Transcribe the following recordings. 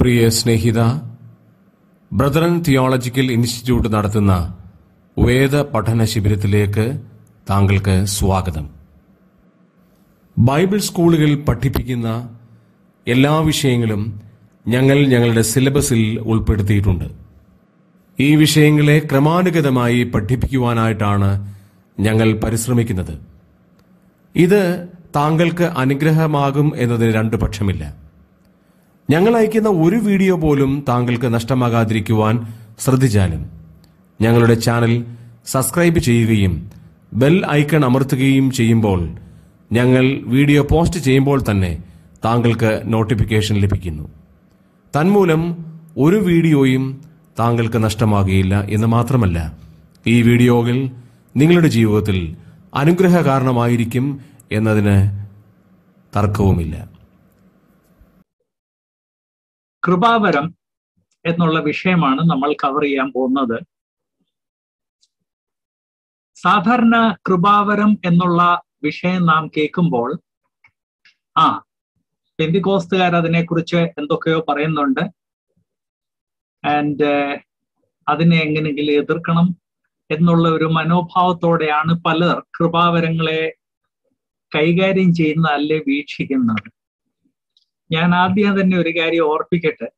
പ്രിയ സ്നേഹിത, Brethren Theological Institute നടത്തുന്ന വേദ പഠന ശിബിരത്തിലേക്ക് താങ്കൾക്ക് സ്വാഗതം. ബൈബിൾ സ്കൂളുകൾ പഠിപ്പിക്കുന്ന എല്ലാ വിഷയങ്ങളും ഞങ്ങളുടെ സിലബസിൽ ഉൾപ്പെടുത്തിയിട്ടുണ്ട്. ഈ വിഷയങ്ങളെ ക്രമാനുഗതമായി പഠിപ്പിക്കുവാനായിട്ടാണ് ഞങ്ങൾ പരിശ്രമിക്കുന്നത്. ഇത് താങ്കൾക്ക് അനുഗ്രഹമാകും എന്നതിന് രണ്ടു പക്ഷമില്ല. ഞങ്ങൾ അയക്കുന്ന ഒരു വീഡിയോ പോലും താങ്കൾക്ക് നഷ്ടമാകാതിരിക്കുവാൻ ശ്രദ്ധിച്ചാലും ഞങ്ങളുടെ ചാനൽ സബ്സ്ക്രൈബ് ചെയ്യുകയും ബെൽ ഐക്കൺ അമർത്തുകയും ചെയ്യുമ്പോൾ ഞങ്ങൾ വീഡിയോ പോസ്റ്റ് ചെയ്യുമ്പോൾ തന്നെ താങ്കൾക്ക് നോട്ടിഫിക്കേഷൻ ലഭിക്കുന്നു. തന്മൂലം ഒരു വീഡിയോയും താങ്കൾക്ക് നഷ്ടമാകുകയില്ല എന്ന് മാത്രമല്ല, ഈ വീഡിയോകൾ നിങ്ങളുടെ ജീവിതത്തിൽ അനുഗ്രഹ കാരണമായിരിക്കും എന്നതിന് തർക്കവുമില്ല. കൃപാവരം എന്നുള്ള വിഷയമാണ് നമ്മൾ കവർ ചെയ്യാൻ പോകുന്നത്. സാധാരണ കൃപാവരം എന്നുള്ള വിഷയം നാം കേൾക്കുമ്പോൾ പെന്തിക്കോസ്തുകാർ അതിനെക്കുറിച്ച് എന്തൊക്കെയോ പറയുന്നുണ്ട്, ആൻഡ് അതിനെ എങ്ങനെയെങ്കിലും എതിർക്കണം എന്നുള്ള ഒരു മനോഭാവത്തോടെയാണ് പലർ കൃപാവരങ്ങളെ കൈകാര്യം ചെയ്യുന്ന അല്ലെ വീക്ഷിക്കുന്നത്. ഞാൻ ആദ്യം തന്നെ ഒരു കാര്യം ഓർപ്പിക്കട്ടെ.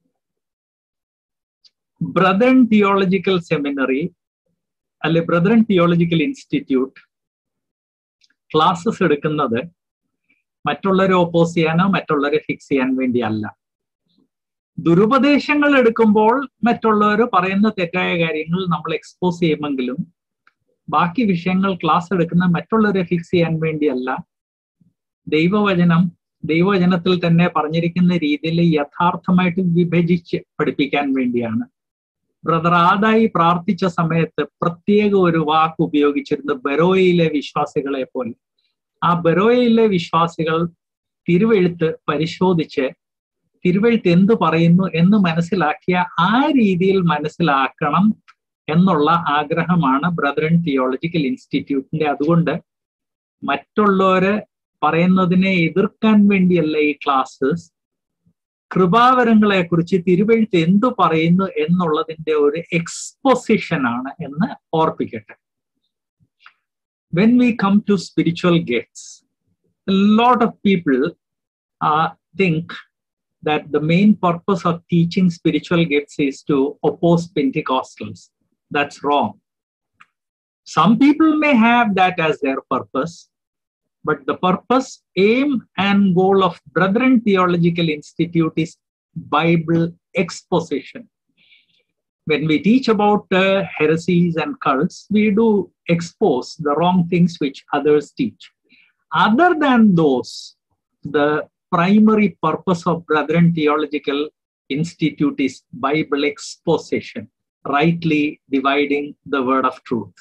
ബ്രദറൻ തിയോളജിക്കൽ സെമിനറി അല്ലെ ബ്രദറൻ തിയോളജിക്കൽ ഇൻസ്റ്റിറ്റ്യൂട്ട് ക്ലാസ്സസ് എടുക്കുന്നത് മറ്റുള്ളവരെ ഓപ്പോസ് ചെയ്യാനോ മറ്റുള്ളവരെ ഫിക്സ് ചെയ്യാൻ വേണ്ടിയല്ല. ദുരുപദേശങ്ങൾ എടുക്കുമ്പോൾ മറ്റുള്ളവർ പറയുന്ന തെറ്റായ കാര്യങ്ങൾ നമ്മൾ എക്സ്പോസ് ചെയ്യുമെങ്കിലും ബാക്കി വിഷയങ്ങൾ ക്ലാസ് എടുക്കുന്ന മറ്റുള്ളവരെ ഫിക്സ് ചെയ്യാൻ വേണ്ടിയല്ല. ദൈവവചനത്തിൽ തന്നെ പറഞ്ഞിരിക്കുന്ന രീതിയിൽ യഥാർത്ഥമായിട്ട് വിഭജിച്ച് പഠിപ്പിക്കാൻ വേണ്ടിയാണ്. ബ്രദർ ആദായി പ്രാർത്ഥിച്ച സമയത്ത് പ്രത്യേക ഒരു വാക്ക് ഉപയോഗിച്ചിരുന്നു, ബെരോയയിലെ വിശ്വാസികളെ പോലെ. ആ ബെരോയയിലെ വിശ്വാസികൾ തിരുവെഴുത്ത് പരിശോധിച്ച് തിരുവെഴുത്ത് എന്ത് പറയുന്നു എന്ന് മനസ്സിലാക്കിയ ആ രീതിയിൽ മനസ്സിലാക്കണം എന്നുള്ള ആഗ്രഹമാണ് ബ്രദറൻ തിയോളജിക്കൽ ഇൻസ്റ്റിറ്റ്യൂട്ടിന്റെ. അതുകൊണ്ട് മറ്റുള്ളവര് പറയുന്നതിനെ എതിർക്കാൻ വേണ്ടിയല്ല ഈ ക്ലാസ്സസ്. കൃപാവരങ്ങളെ കുറിച്ച് തിരുവെഴുത്ത് എന്തു പറയുന്നു എന്നുള്ളതിന്റെ ഒരു എക്സ്പോസിഷൻ ആണ് എന്ന് ഓർപ്പിക്കട്ടെ. When we come to spiritual gifts, a lot of people think that the main purpose of teaching spiritual gifts is to oppose Pentecostals. That's wrong. Some people may have that as their purpose, but the purpose, aim, and goal of Brethren Theological Institute is Bible exposition. When we teach about heresies and cults, we do expose the wrong things which others teach. Other than those, the primary purpose of Brethren Theological Institute is Bible exposition, rightly dividing the word of truth.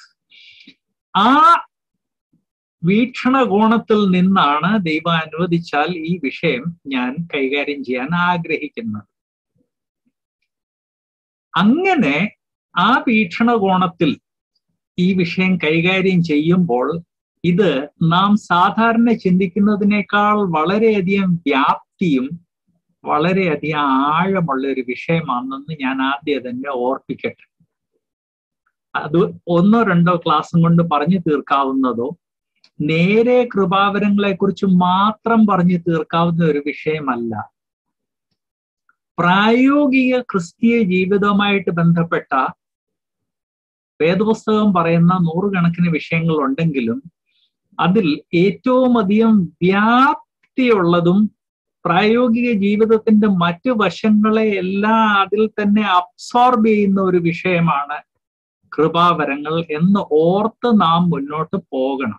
വീക്ഷണകോണത്തിൽ നിന്നാണ് ദൈവം അനുവദിച്ചാൽ ഈ വിഷയം ഞാൻ കൈകാര്യം ചെയ്യാൻ ആഗ്രഹിക്കുന്നത്. അങ്ങനെ ആ വീക്ഷണകോണത്തിൽ ഈ വിഷയം കൈകാര്യം ചെയ്യുമ്പോൾ ഇത് നാം സാധാരണ ചിന്തിക്കുന്നതിനേക്കാൾ വളരെയധികം വ്യാപ്തിയും വളരെയധികം ആഴമുള്ള ഒരു വിഷയമാണെന്ന് ഞാൻ ആദ്യം തന്നെ ഓർപ്പിക്കട്ടെ. അത് ഒന്നോ രണ്ടോ ക്ലാസ്സും കൊണ്ട് പറഞ്ഞു തീർക്കാവുന്നതോ നേരെ കൃപാവരങ്ങളെ കുറിച്ച് മാത്രം പറഞ്ഞു തീർക്കാവുന്ന ഒരു വിഷയമല്ല. പ്രായോഗിക ക്രിസ്തീയ ജീവിതവുമായിട്ട് ബന്ധപ്പെട്ട വേദപുസ്തകം പറയുന്ന നൂറുകണക്കിന് വിഷയങ്ങൾ ഉണ്ടെങ്കിലും അതിൽ ഏറ്റവും അധികം വ്യാപ്തിയുള്ളതും പ്രായോഗിക ജീവിതത്തിന്റെ മറ്റു വശങ്ങളെ എല്ലാം അതിൽ തന്നെ അബ്സോർബ് ചെയ്യുന്ന ഒരു വിഷയമാണ് കൃപാവരങ്ങൾ എന്ന് ഓർത്ത് നാം മുന്നോട്ട് പോകണം.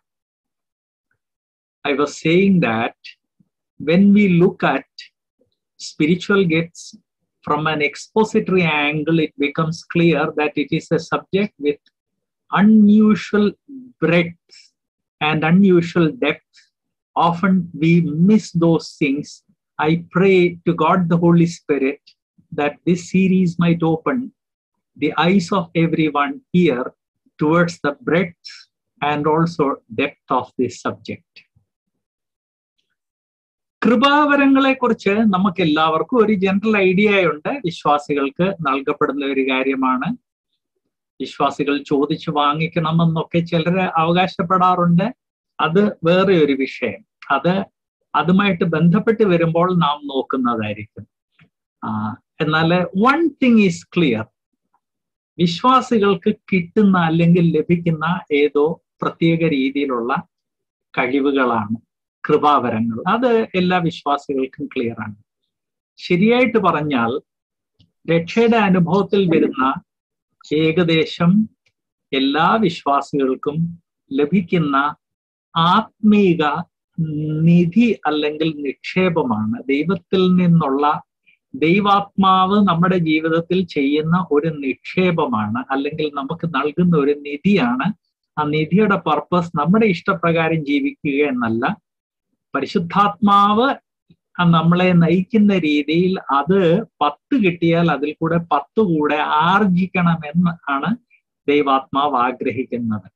I was saying that when we look at spiritual gifts from an expository angle, it becomes clear that it is a subject with unusual breadth and unusual depth. Often we miss those things. I pray to God the Holy Spirit that this series might open the eyes of everyone here towards the breadth and also depth of this subject. കൃപാവരങ്ങളെ കുറിച്ച് നമുക്ക് എല്ലാവർക്കും ഒരു general idea ഉണ്ട്. വിശ്വാസികൾക്ക് നൽകപ്പെടുന്ന ഒരു കാര്യമാണ്. വിശ്വാസികൾ ചോദിച്ചു വാങ്ങിക്കണമെന്നൊക്കെ ചിലർ അവകാശപ്പെടാറുണ്ട്. അത് വേറെ ഒരു വിഷയം. അതുമായിട്ട് ബന്ധപ്പെട്ട് വരുമ്പോൾ നാം നോക്കുന്നതായിരിക്കും. എന്നാൽ വൺ തിങ് ഈസ് ക്ലിയർ, വിശ്വാസികൾക്ക് കിട്ടുന്ന അല്ലെങ്കിൽ ലഭിക്കുന്ന ഏതോ പ്രത്യേക രീതിയിലുള്ള കഴിവുകളാണ് കൃപാവരങ്ങൾ. അത് എല്ലാ വിശ്വാസികൾക്കും ക്ലിയർ ആണ്. ശരിയായിട്ട് പറഞ്ഞാൽ രക്ഷയുടെ അനുഭവത്തിൽ വരുന്ന ഏകദേശം എല്ലാ വിശ്വാസികൾക്കും ലഭിക്കുന്ന ആത്മീക നിധി അല്ലെങ്കിൽ നിക്ഷേപമാണ്. ദൈവത്തിൽ നിന്നുള്ള ദൈവാത്മാവ് നമ്മുടെ ജീവിതത്തിൽ ചെയ്യുന്ന ഒരു നിക്ഷേപമാണ്, അല്ലെങ്കിൽ നമുക്ക് നൽകുന്ന ഒരു നിധിയാണ്. ആ നിധിയുടെ പർപ്പസ് നമ്മുടെ ഇഷ്ടപ്രകാരം ജീവിക്കുക എന്നല്ല, പരിശുദ്ധാത്മാവ് നമ്മളെ നയിക്കുന്ന രീതിയിൽ അത് 10 കിട്ടിയാൽ അതിൽ കൂടെ 10 കൂടെ ആർജിക്കണമെന്ന് ആണ് ദൈവാത്മാവ് ആഗ്രഹിക്കുന്നത്.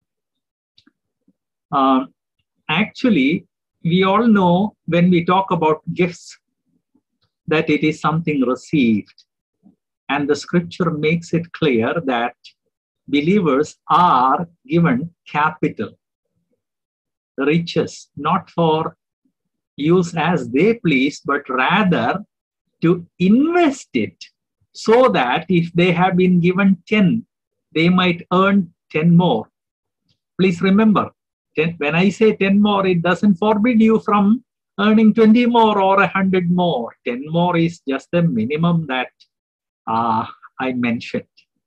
Actually, we all know when we talk about gifts that it is something received, and the scripture makes it clear that believers are given capital, riches, not for use as they please, but rather to invest it so that if they have been given 10, they might earn 10 more. Please remember, when I say 10 more, it doesn't forbid you from earning 20 more or 100 more. 10 more is just the minimum that I mentioned.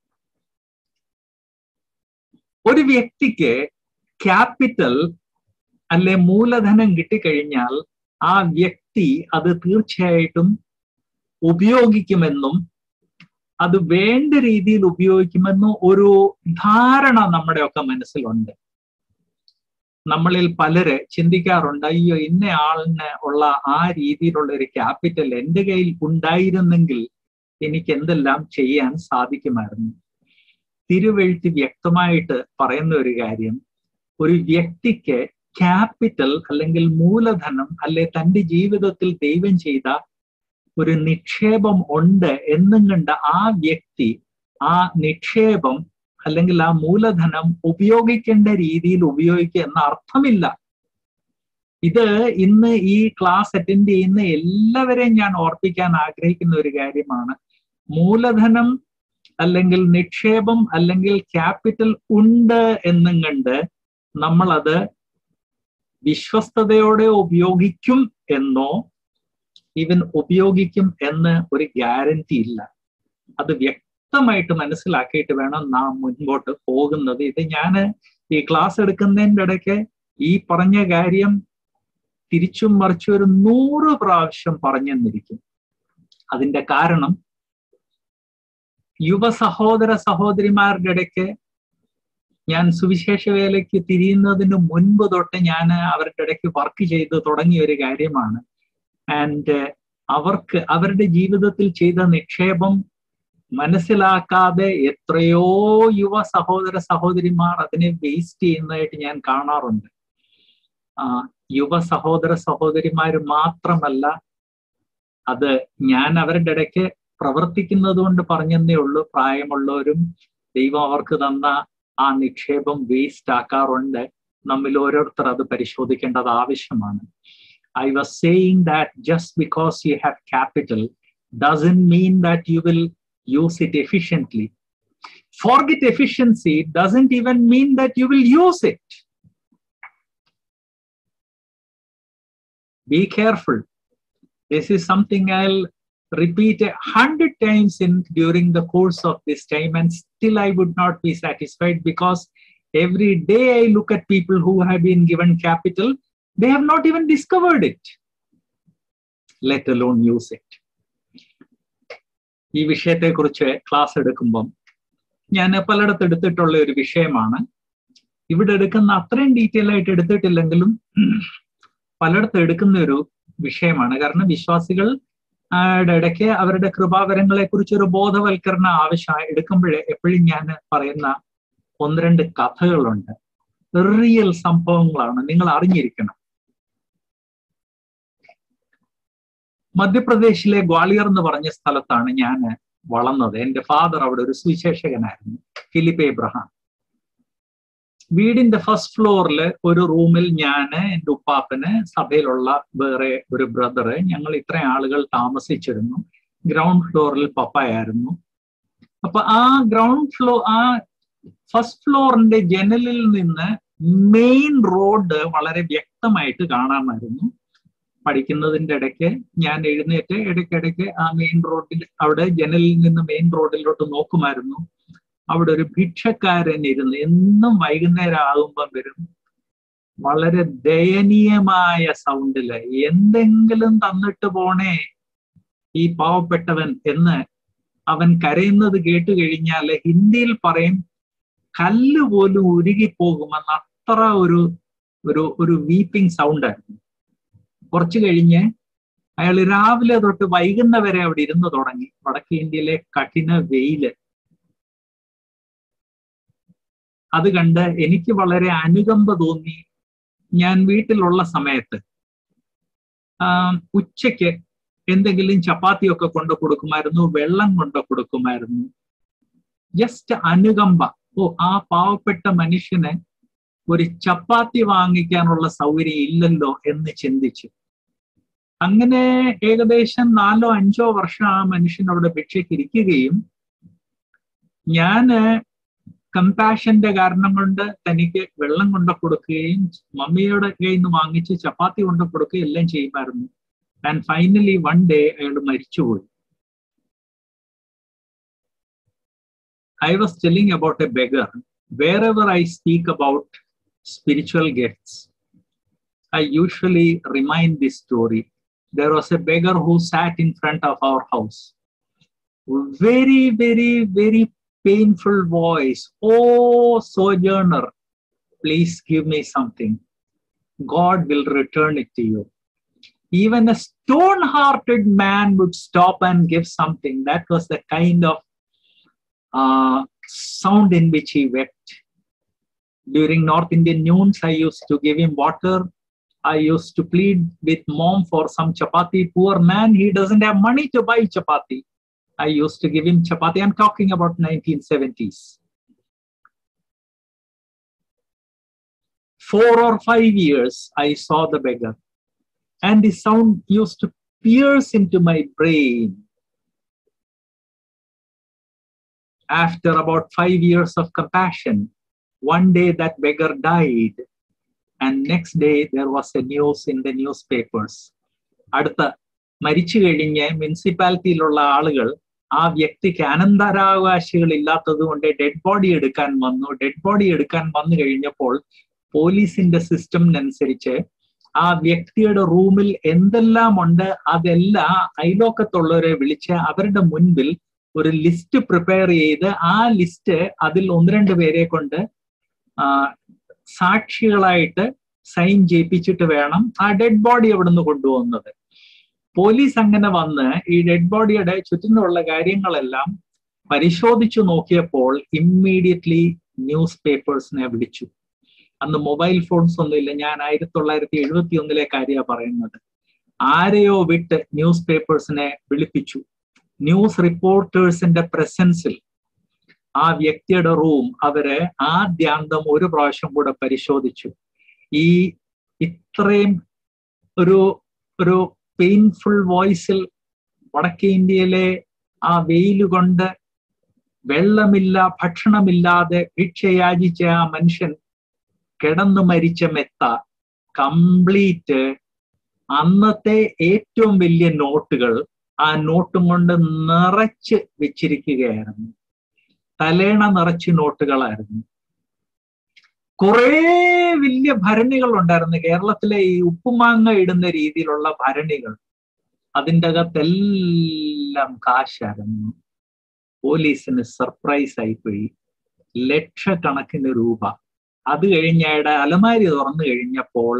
ഒരു വ്യക്തിക്ക് capital അല്ലെ മൂലധനം കിട്ടിക്കഴിഞ്ഞാൽ ആ വ്യക്തി അത് തീർച്ചയായിട്ടും ഉപയോഗിക്കുമെന്നും അത് വേണ്ട രീതിയിൽ ഉപയോഗിക്കുമെന്നും ഒരു ധാരണ നമ്മുടെയൊക്കെ മനസ്സിലുണ്ട്. നമ്മളിൽ പലര് ചിന്തിക്കാറുണ്ട്, അയ്യോ ഇന്ന ആളിന് ഉള്ള ആ രീതിയിലുള്ള ഒരു ക്യാപിറ്റൽ എൻ്റെ കയ്യിൽ ഉണ്ടായിരുന്നെങ്കിൽ എനിക്ക് എന്തെല്ലാം ചെയ്യാൻ സാധിക്കുമായിരുന്നു. തിരുവെഴുത്ത് വ്യക്തമായിട്ട് പറയുന്ന ഒരു കാര്യം, ഒരു വ്യക്തിക്ക് ക്യാപിറ്റൽ അല്ലെങ്കിൽ മൂലധനം അല്ലെ തൻ്റെ ജീവിതത്തിൽ ദൈവം ചെയ്ത ഒരു നിക്ഷേപം ഉണ്ട് എന്നും കണ്ട് ആ വ്യക്തി ആ നിക്ഷേപം അല്ലെങ്കിൽ ആ മൂലധനം ഉപയോഗിക്കേണ്ട രീതിയിൽ ഉപയോഗിക്കുക എന്ന അർത്ഥമില്ല. ഇത് ഇന്ന് ഈ ക്ലാസ് അറ്റൻഡ് ചെയ്യുന്ന എല്ലാവരെയും ഞാൻ ഓർപ്പിക്കാൻ ആഗ്രഹിക്കുന്ന ഒരു കാര്യമാണ്. മൂലധനം അല്ലെങ്കിൽ നിക്ഷേപം അല്ലെങ്കിൽ ക്യാപിറ്റൽ ഉണ്ട് എന്നും കണ്ട് നമ്മളത് വിശ്വസ്തയോടെ ഉപയോഗിക്കും എന്നോ ഈവൻ ഉപയോഗിക്കും എന്ന് ഒരു ഗ്യാരണ്ടി ഇല്ല. അത് വ്യക്തമായിട്ട് മനസ്സിലാക്കിയിട്ട് വേണം നാം മുൻപോട്ട് പോകുന്നത്. ഇത് ഞാൻ ഈ ക്ലാസ് എടുക്കുന്നതിൻ്റെ ഇടയ്ക്ക് ഈ പറഞ്ഞ കാര്യം തിരിച്ചും മറിച്ചും ഒരു 100 പ്രാവശ്യം പറഞ്ഞെന്നിരിക്കും. അതിന്റെ കാരണം യുവ സഹോദര സഹോദരിമാരുടെ ഇടയ്ക്ക് ഞാൻ സുവിശേഷ വേലയ്ക്ക് തിരിയുന്നതിന് മുൻപ് തൊട്ട് ഞാൻ അവരുടെ ഇടയ്ക്ക് വർക്ക് ചെയ്ത് തുടങ്ങിയ ഒരു കാര്യമാണ്. ആൻഡ് അവർക്ക് അവരുടെ ജീവിതത്തിൽ ചെയ്ത നിക്ഷേപം മനസ്സിലാക്കാതെ എത്രയോ യുവ സഹോദര സഹോദരിമാർ അതിനെ വേസ്റ്റ് ചെയ്യുന്നതായിട്ട് ഞാൻ കാണാറുണ്ട്. യുവ സഹോദര സഹോദരിമാര് മാത്രമല്ല, അത് ഞാൻ അവരുടെ ഇടയ്ക്ക് പ്രവർത്തിക്കുന്നത് കൊണ്ട് പറഞ്ഞതേ ഉള്ളൂ, പ്രായമുള്ളവരും ദൈവം അവർക്ക് തന്ന ആ നിക്ഷേപം വേസ്റ്റ് ആക്കാറുണ്ട്. നമ്മിൽ ഓരോരുത്തർ അത് പരിശോധിക്കേണ്ടത് ആവശ്യമാണ്. I was saying that just because you have capital doesn't mean that you will use it efficiently. Forget efficiency, it doesn't even mean that you will use it. Be careful. This is something I'll repeat 100 times during the course of this time, and still I would not be satisfied, because every day I look at people who have been given capital, they have not even discovered it, let alone use it. ഈ വിഷയത്തെക്കുറിച്ച് class എടുക്കുമ്പം ഞാൻ പലയിടത്ത് എടുത്തിട്ടുള്ള ഒരു വിഷയമാണ്. ഇവിടെ എടുക്കുന്ന അത്രയും ഡീറ്റെയിൽ ആയിട്ട് എടുത്തിട്ടില്ലെങ്കിലും പലയിടത്ത് എടുക്കുന്ന ഒരു വിഷയമാണ്. കാരണം വിശ്വാസികൾ ഇടയ്ക്ക് അവരുടെ കൃപാവരങ്ങളെ കുറിച്ച് ഒരു ബോധവൽക്കരണ ആവശ്യം എടുക്കുമ്പോഴേ എപ്പോഴും ഞാൻ പറയുന്ന 1-2 കഥകളുണ്ട്. റിയൽ സംഭവങ്ങളാണ്, നിങ്ങൾ അറിഞ്ഞിരിക്കണം. മധ്യപ്രദേശിലെ ഗ്വാളിയർ എന്ന് പറഞ്ഞ സ്ഥലത്താണ് ഞാൻ വളർന്നത്. എൻ്റെ ഫാദർ അവിടെ ഒരു സുവിശേഷകനായിരുന്നു, ഫിലിപ്പ് എബ്രഹാം. വീടിന്റെ ഫസ്റ്റ് ഫ്ലോറിൽ ഒരു റൂമിൽ ഞാന്, എൻ്റെ ഉപ്പാപ്പന്, സഭയിലുള്ള വേറെ ഒരു ബ്രദറ്, ഞങ്ങൾ ഇത്രയും ആളുകൾ താമസിച്ചിരുന്നു. ഗ്രൗണ്ട് ഫ്ലോറിൽ പപ്പയായിരുന്നു. അപ്പൊ ആ ഫസ്റ്റ് ഫ്ലോറിന്റെ ജനലിൽ നിന്ന് മെയിൻ റോഡ് വളരെ വ്യക്തമായിട്ട് കാണാമായിരുന്നു. പഠിക്കുന്നതിന്റെ ഇടയ്ക്ക് ഞാൻ എഴുന്നേറ്റ് ഇടയ്ക്കിടയ്ക്ക് ആ മെയിൻ റോഡിൽ അവിടെ ജനലിൽ നിന്ന് മെയിൻ റോഡിലോട്ട് നോക്കുമായിരുന്നു. അവിടെ ഒരു ഭിക്ഷക്കാരൻ ഇരുന്ന് എന്നും വൈകുന്നേരം ആകുമ്പം വരും. വളരെ ദയനീയമായ സൗണ്ടില് എന്തെങ്കിലും തന്നിട്ട് പോണേ ഈ പാവപ്പെട്ടവൻ എന്ന് അവൻ കരയുന്നത് കേട്ട് കഴിഞ്ഞാൽ ഹിന്ദിയിൽ പറയും കല്ല് പോലും ഉരുകിപ്പോകുമെന്ന്. അത്ര ഒരു വീപ്പിംഗ് സൗണ്ടായിരുന്നു. കുറച്ചു കഴിഞ്ഞ് അയാൾ രാവിലെ തൊട്ട് വൈകുന്നവരെ അവിടെ ഇരുന്ന് തുടങ്ങി. വടക്കേ ഇന്ത്യയിലെ കഠിന വെയില് അത് കണ്ട് എനിക്ക് വളരെ അനുകമ്പ തോന്നി. ഞാൻ വീട്ടിലുള്ള സമയത്ത് ഉച്ചയ്ക്ക് എന്തെങ്കിലും ചപ്പാത്തിയൊക്കെ കൊണ്ട് കൊടുക്കുമായിരുന്നു, വെള്ളം കൊണ്ട് കൊടുക്കുമായിരുന്നു. ജസ്റ്റ് അനുകമ്പ. ആ പാവപ്പെട്ട മനുഷ്യന് ഒരു ചപ്പാത്തി വാങ്ങിക്കാനുള്ള സൗകര്യം ഇല്ലല്ലോ എന്ന് ചിന്തിച്ചു. അങ്ങനെ ഏകദേശം 4-5 വർഷം ആ മനുഷ്യൻ അവിടെ ഭിക്ഷയ്ക്ക് ഇരിക്കുകയും ഞാന് കമ്പാഷന്റെ കാരണം കൊണ്ട് തനിക്ക് വെള്ളം കൊണ്ട് കൊടുക്കുകയും മമ്മിയുടെ കയ്യിൽ നിന്ന് വാങ്ങിച്ച് ചപ്പാത്തി കൊണ്ട് കൊടുക്കുകയും എല്ലാം ചെയ്യുമായിരുന്നു. ആൻഡ് ഫൈനലി വൺ ഡേ അയാൾ മരിച്ചുപോയി. I was telling about a beggar. Wherever I speak about spiritual gifts, I usually remind this story. There was a beggar who sat in front of our house. Very, very, very painful voice. Oh, sojourner, please give me something. God will return it to you. Even a stone-hearted man would stop and give something. That was the kind of sound in which he wept. During North Indian noons, I used to give him water. I used to plead with mom for some chapati. Poor man, he doesn't have money to buy chapati. I used to give him chapati. I'm talking about 1970s. 4 or 5 years, I saw the beggar. And the sound used to pierce into my brain. After about 5 years of compassion, one day that beggar died. And next day there was a news in the newspapers. അടുത്ത മരിച്ചു കഴിഞ്ഞ് മുനിസിപ്പാലിറ്റിയിലുള്ള ആളുകൾ ആ വ്യക്തിക്ക് അനന്തരാവകാശികൾ ഇല്ലാത്തത് കൊണ്ട് dead body എടുക്കാൻ വന്നു. ഡെഡ് ബോഡി എടുക്കാൻ വന്നു കഴിഞ്ഞപ്പോൾ പോലീസിന്റെ സിസ്റ്റമിനനുസരിച്ച് ആ വ്യക്തിയുടെ റൂമിൽ എന്തെല്ലാം ഉണ്ട് അതെല്ലാം അയലോക്കത്തുള്ളവരെ വിളിച്ച് അവരുടെ മുൻപിൽ ഒരു ലിസ്റ്റ് പ്രിപ്പയർ ചെയ്ത് ആ ലിസ്റ്റ് അതിൽ 1-2 പേരെ കൊണ്ട് സാക്ഷികളായിട്ട് സൈൻ ചെയ്യിപ്പിച്ചിട്ട് വേണം ആ ഡെഡ് ബോഡി അവിടെ നിന്ന് കൊണ്ടുപോകുന്നത്. പോലീസ് അങ്ങനെ വന്ന് ഈ ഡെഡ് ബോഡിയുടെ ചുറ്റിനുള്ള കാര്യങ്ങളെല്ലാം പരിശോധിച്ചു നോക്കിയപ്പോൾ ഇമ്മീഡിയറ്റ്ലി ന്യൂസ് പേപ്പേഴ്സിനെ വിളിച്ചു. അന്ന് മൊബൈൽ ഫോൺസ് ഒന്നുമില്ല. ഞാൻ 1971 കാര്യമാണ് പറയുന്നത്. ആരെയോ വിട്ട് ന്യൂസ് പേപ്പേഴ്സിനെ വിളിപ്പിച്ചു. ന്യൂസ് റിപ്പോർട്ടേഴ്സിന്റെ പ്രസൻസിൽ ആ വ്യക്തിയുടെ റൂം അവര് ആദ്യാന്തം ഒരു പ്രാവശ്യം കൂടെ പരിശോധിച്ചു. ഈ ഇത്രയും ഒരു പെയിൻഫുൾ വോയിസിൽ വടക്കേ ഇന്ത്യയിലെ ആ വെയിലുകൊണ്ട് വെള്ളമില്ല, ഭക്ഷണമില്ലാതെ ഭിക്ഷയാചിച്ച ആ മനുഷ്യൻ കിടന്നു മരിച്ച മെത്ത കംപ്ലീറ്റ് അന്നത്തെ ഏറ്റവും വലിയ നോട്ടുകൾ ആ നോട്ടും കൊണ്ട് നിറച്ച് വെച്ചിരിക്കുകയായിരുന്നു. തലേണ നിറച്ച് നോട്ടുകളായിരുന്നു. കുറേ വലിയ ഭരണികൾ ഉണ്ടായിരുന്നു. കേരളത്തിലെ ഈ ഉപ്പുമാങ്ങ ഇടുന്ന രീതിയിലുള്ള ഭരണികൾ. അതിൻ്റെ അകത്തെല്ലാം കാശായിരുന്നു. പോലീസിന് സർപ്രൈസ് ആയിപ്പോയി. ലക്ഷക്കണക്കിന് രൂപ. അത് കഴിഞ്ഞയുടെ അലമാരി തുറന്നു കഴിഞ്ഞപ്പോൾ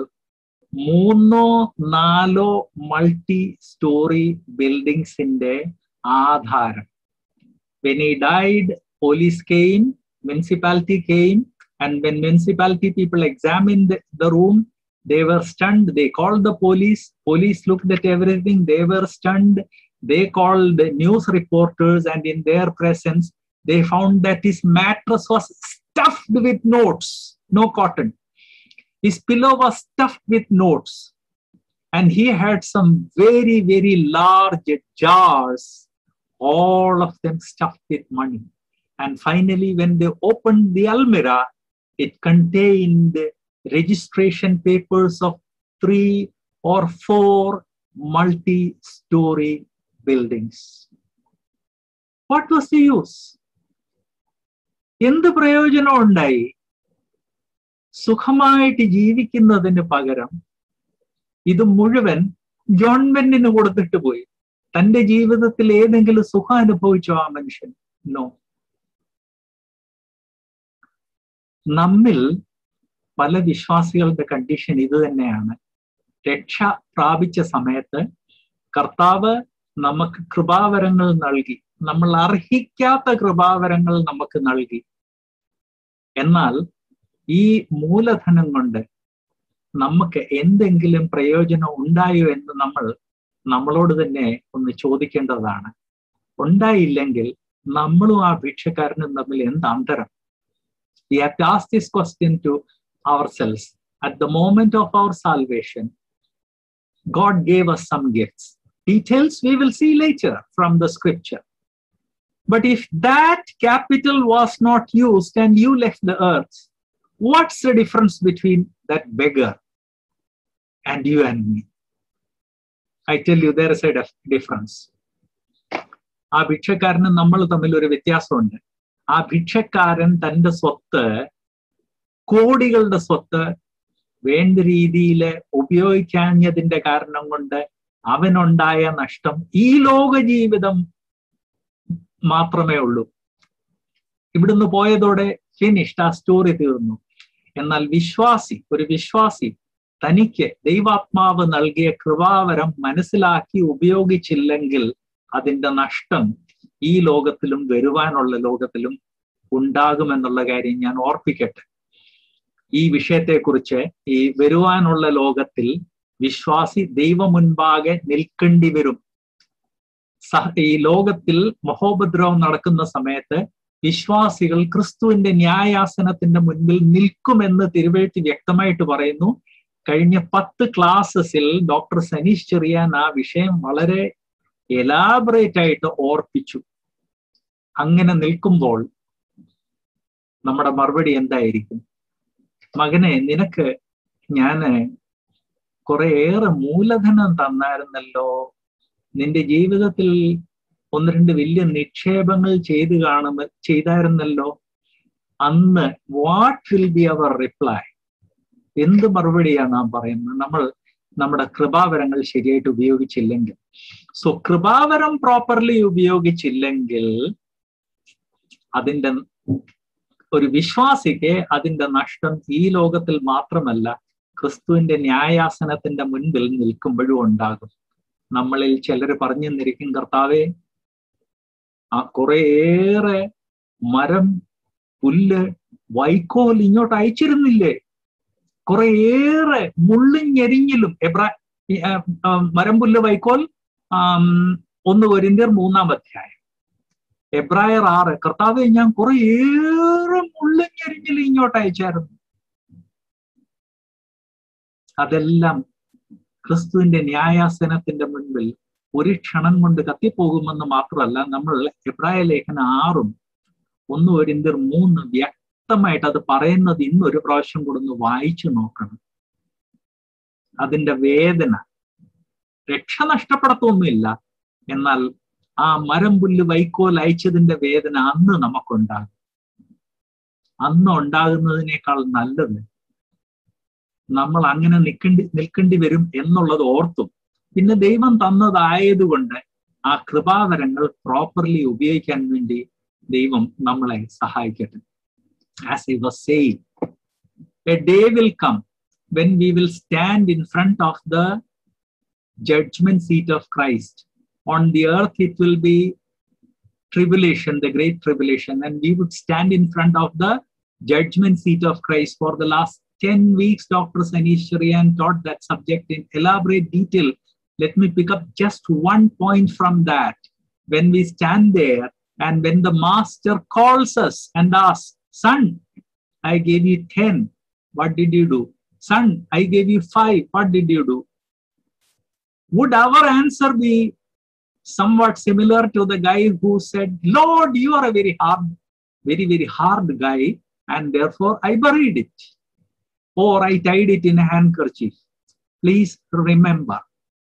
3-4 മൾട്ടി സ്റ്റോറി ബിൽഡിങ്സിന്റെ ആധാരം. When he died, police came, municipality came, and when municipality people examined the room, They were stunned. They called the police. Police looked at everything. They were stunned. They called the news reporters, and in their presence, they found that his mattress was stuffed with notes, no cotton. His pillow was stuffed with notes. And he had some very, very large jars, all of them stuffed with money. And finally, when they opened the almirah, it contained registration papers of 3 or 4 multi-story buildings. What was the use? എന്ത് പ്രയോജനം ഉണ്ടായി? സുഖമായിട്ട് ജീവിക്കുന്നതിന് പകരം ഇത് മുഴുവൻ ഗവൺമെന്റിന് കൊടുത്തിട്ട് പോയി. തന്റെ ജീവിതത്തിൽ ഏതെങ്കിലും സുഖം അനുഭവിച്ചോ ആ മനുഷ്യൻ? നോ. നമ്മിൽ പല വിശ്വാസികളുടെ കണ്ടീഷൻ ഇത് തന്നെയാണ്. രക്ഷ പ്രാപിച്ച സമയത്ത് കർത്താവ് നമുക്ക് കൃപാവരങ്ങൾ നൽകി, നമ്മൾ അർഹിക്കാത്ത കൃപാവരങ്ങൾ നമുക്ക് നൽകി. എന്നാൽ ഈ മൂലധനം കൊണ്ട് നമുക്ക് എന്തെങ്കിലും പ്രയോജനം ഉണ്ടായോ എന്ന് നമ്മളോട് തന്നെ ഒന്ന് ചോദിക്കേണ്ടതാണ്. ഉണ്ടായില്ലെങ്കിൽ നമ്മളും ആ ഭിക്ഷക്കാരനും തമ്മിൽ എന്ത് അന്തരം? We have to ask this question to ourselves. At the moment of our salvation, God gave us some gifts. Details we will see later from the scripture. But if that capital was not used and you left the earth, what's the difference between that beggar and you and me? I tell you, there is a difference. ആ ഭിക്ഷക്കാരനും നമ്മൾ തമ്മിൽ ഒരു വ്യത്യാസമുണ്ട്. ആ ഭിക്ഷക്കാരൻ തന്റെ സ്വത്ത്, കോടികളുടെ സ്വത്ത് വേണ്ട രീതിയിൽ ഉപയോഗിക്കാഞ്ഞതിന്റെ കാരണം കൊണ്ട് അവനുണ്ടായ നഷ്ടം ഈ ലോക ജീവിതം മാത്രമേ ഉള്ളൂ. ഇവിടുന്ന് പോയതോടെ ഫിനിഷ്ഡ്, ആ സ്റ്റോറി തീർന്നു. എന്നാൽ ഒരു വിശ്വാസി തനിക്ക് ദൈവാത്മാവ് നൽകിയ കൃപാവരം മനസ്സിലാക്കി ഉപയോഗിച്ചില്ലെങ്കിൽ അതിന്റെ നഷ്ടം ഈ ലോകത്തിലും വരുവാനുള്ള ലോകത്തിലും ഉണ്ടാകുമെന്നുള്ള കാര്യം ഞാൻ ഓർപ്പിക്കട്ടെ. ഈ വിഷയത്തെക്കുറിച്ച്, ഈ വരുവാനുള്ള ലോകത്തിൽ വിശ്വാസി ദൈവ മുൻപാകെ നിൽക്കേണ്ടി വരും. ഈ ലോകത്തിൽ മഹോപദ്രവം നടക്കുന്ന സമയത്ത് വിശ്വാസികൾ ക്രിസ്തുവിന്റെ ന്യായാസനത്തിന്റെ മുൻപിൽ നിൽക്കുമെന്ന് തിരുവെഴുത്ത് വ്യക്തമായിട്ട് പറയുന്നു. കഴിഞ്ഞ 10 ക്ലാസ്സസിൽ ഡോക്ടർ സനീഷ് ചെറിയാൻ ആ വിഷയം വളരെ എലാബറേറ്റ് ആയിട്ട് ഓർപ്പിച്ചു. അങ്ങനെ നിൽക്കുമ്പോൾ നമ്മുടെ മറുപടി എന്തായിരിക്കും? മകനെ, നിനക്ക് ഞാന് കുറേയേറെ മൂലധനം തന്നായിരുന്നല്ലോ, നിന്റെ ജീവിതത്തിൽ 1-2 വലിയ നിക്ഷേപങ്ങൾ ചെയ്തായിരുന്നല്ലോ. അന്ന് what will be our reply? എന്ത് മറുപടിയാണ് നാം പറയുന്നത്? നമ്മുടെ കൃപാവരങ്ങൾ ശരിയായിട്ട് ഉപയോഗിച്ചില്ലെങ്കിൽ. സോ കൃപാവരം പ്രോപ്പർലി ഉപയോഗിച്ചില്ലെങ്കിൽ അതിന്റെ ഒരു വിശ്വാസിക്ക് അതിന്റെ നഷ്ടം ഈ ലോകത്തിൽ മാത്രമല്ല, ക്രിസ്തുവിന്റെ ന്യായാസനത്തിന്റെ മുൻപിൽ നിൽക്കുമ്പോഴും ഉണ്ടാകും. നമ്മളിൽ ചിലർ പറഞ്ഞു തന്നിരിക്കും, കർത്താവേ, ആ കുറേയേറെ മരം, പുല്ല്, വൈക്കോൽ ഇങ്ങോട്ട് അയച്ചിരുന്നില്ലേ? കുറേയേറെ മുള്ളും ഞെരിഞ്ഞിലും മരം, പുല്ല്, വൈക്കോൽ 1 കൊരിന്ത്യർ 3-ാം അധ്യായം, എബ്രായർ 6, കർത്താവേ, ഞാൻ കുറേയേറെ മുള്ളും ഞെരിഞ്ഞിലും ഇങ്ങോട്ട് അയച്ചായിരുന്നു. അതെല്ലാം ക്രിസ്തുവിന്റെ ന്യായാസനത്തിന്റെ മുൻപിൽ ഒരു ക്ഷണം കൊണ്ട് കത്തിപ്പോകുമെന്ന് മാത്രമല്ല, നമ്മൾ എബ്രായ ലേഖനം 6-ഉം 1 കൊരിന്ത്യർ 3 വ്യക്തമായിട്ട് അത് പറയുന്നത് ഇന്നൊരു പ്രാവശ്യം കൂടെ ഒന്ന് വായിച്ചു നോക്കണം. അതിന്റെ വേദന രക്ഷ നഷ്ടപ്പെടത്തൊന്നുമില്ല, എന്നാൽ ആ മരം, പുല്ല്, വൈക്കോൽ അയച്ചതിന്റെ വേദന അന്ന് നമുക്കുണ്ടാകും. അന്ന് ഉണ്ടാകുന്നതിനേക്കാൾ നല്ലത് നമ്മൾ അങ്ങനെ നിൽക്കേണ്ടി വരും എന്നുള്ളത് ഓർത്തും, പിന്നെ ദൈവം തന്നതായതുകൊണ്ട് ആ കൃപാവരങ്ങൾ പ്രോപ്പർലി ഉപയോഗിക്കാൻ വേണ്ടി ദൈവം നമ്മളെ സഹായിക്കട്ടെ. As I was saying, a day will come when we will stand in front of the judgment seat of Christ. On the earth it will be tribulation, the great tribulation, and we would stand in front of the judgment seat of Christ for the last 10 weeks, Dr. Sanish Cherian taught that subject in elaborate detail. Let me pick up just one point from that. When we stand there and when the master calls us and asks, son, I gave you 10. What did you do? Son, I gave you 5. What did you do? Would our answer be somewhat similar to the guy who said, Lord, you are a very hard guy, and therefore I buried it, or I tied it in a handkerchief? Please remember,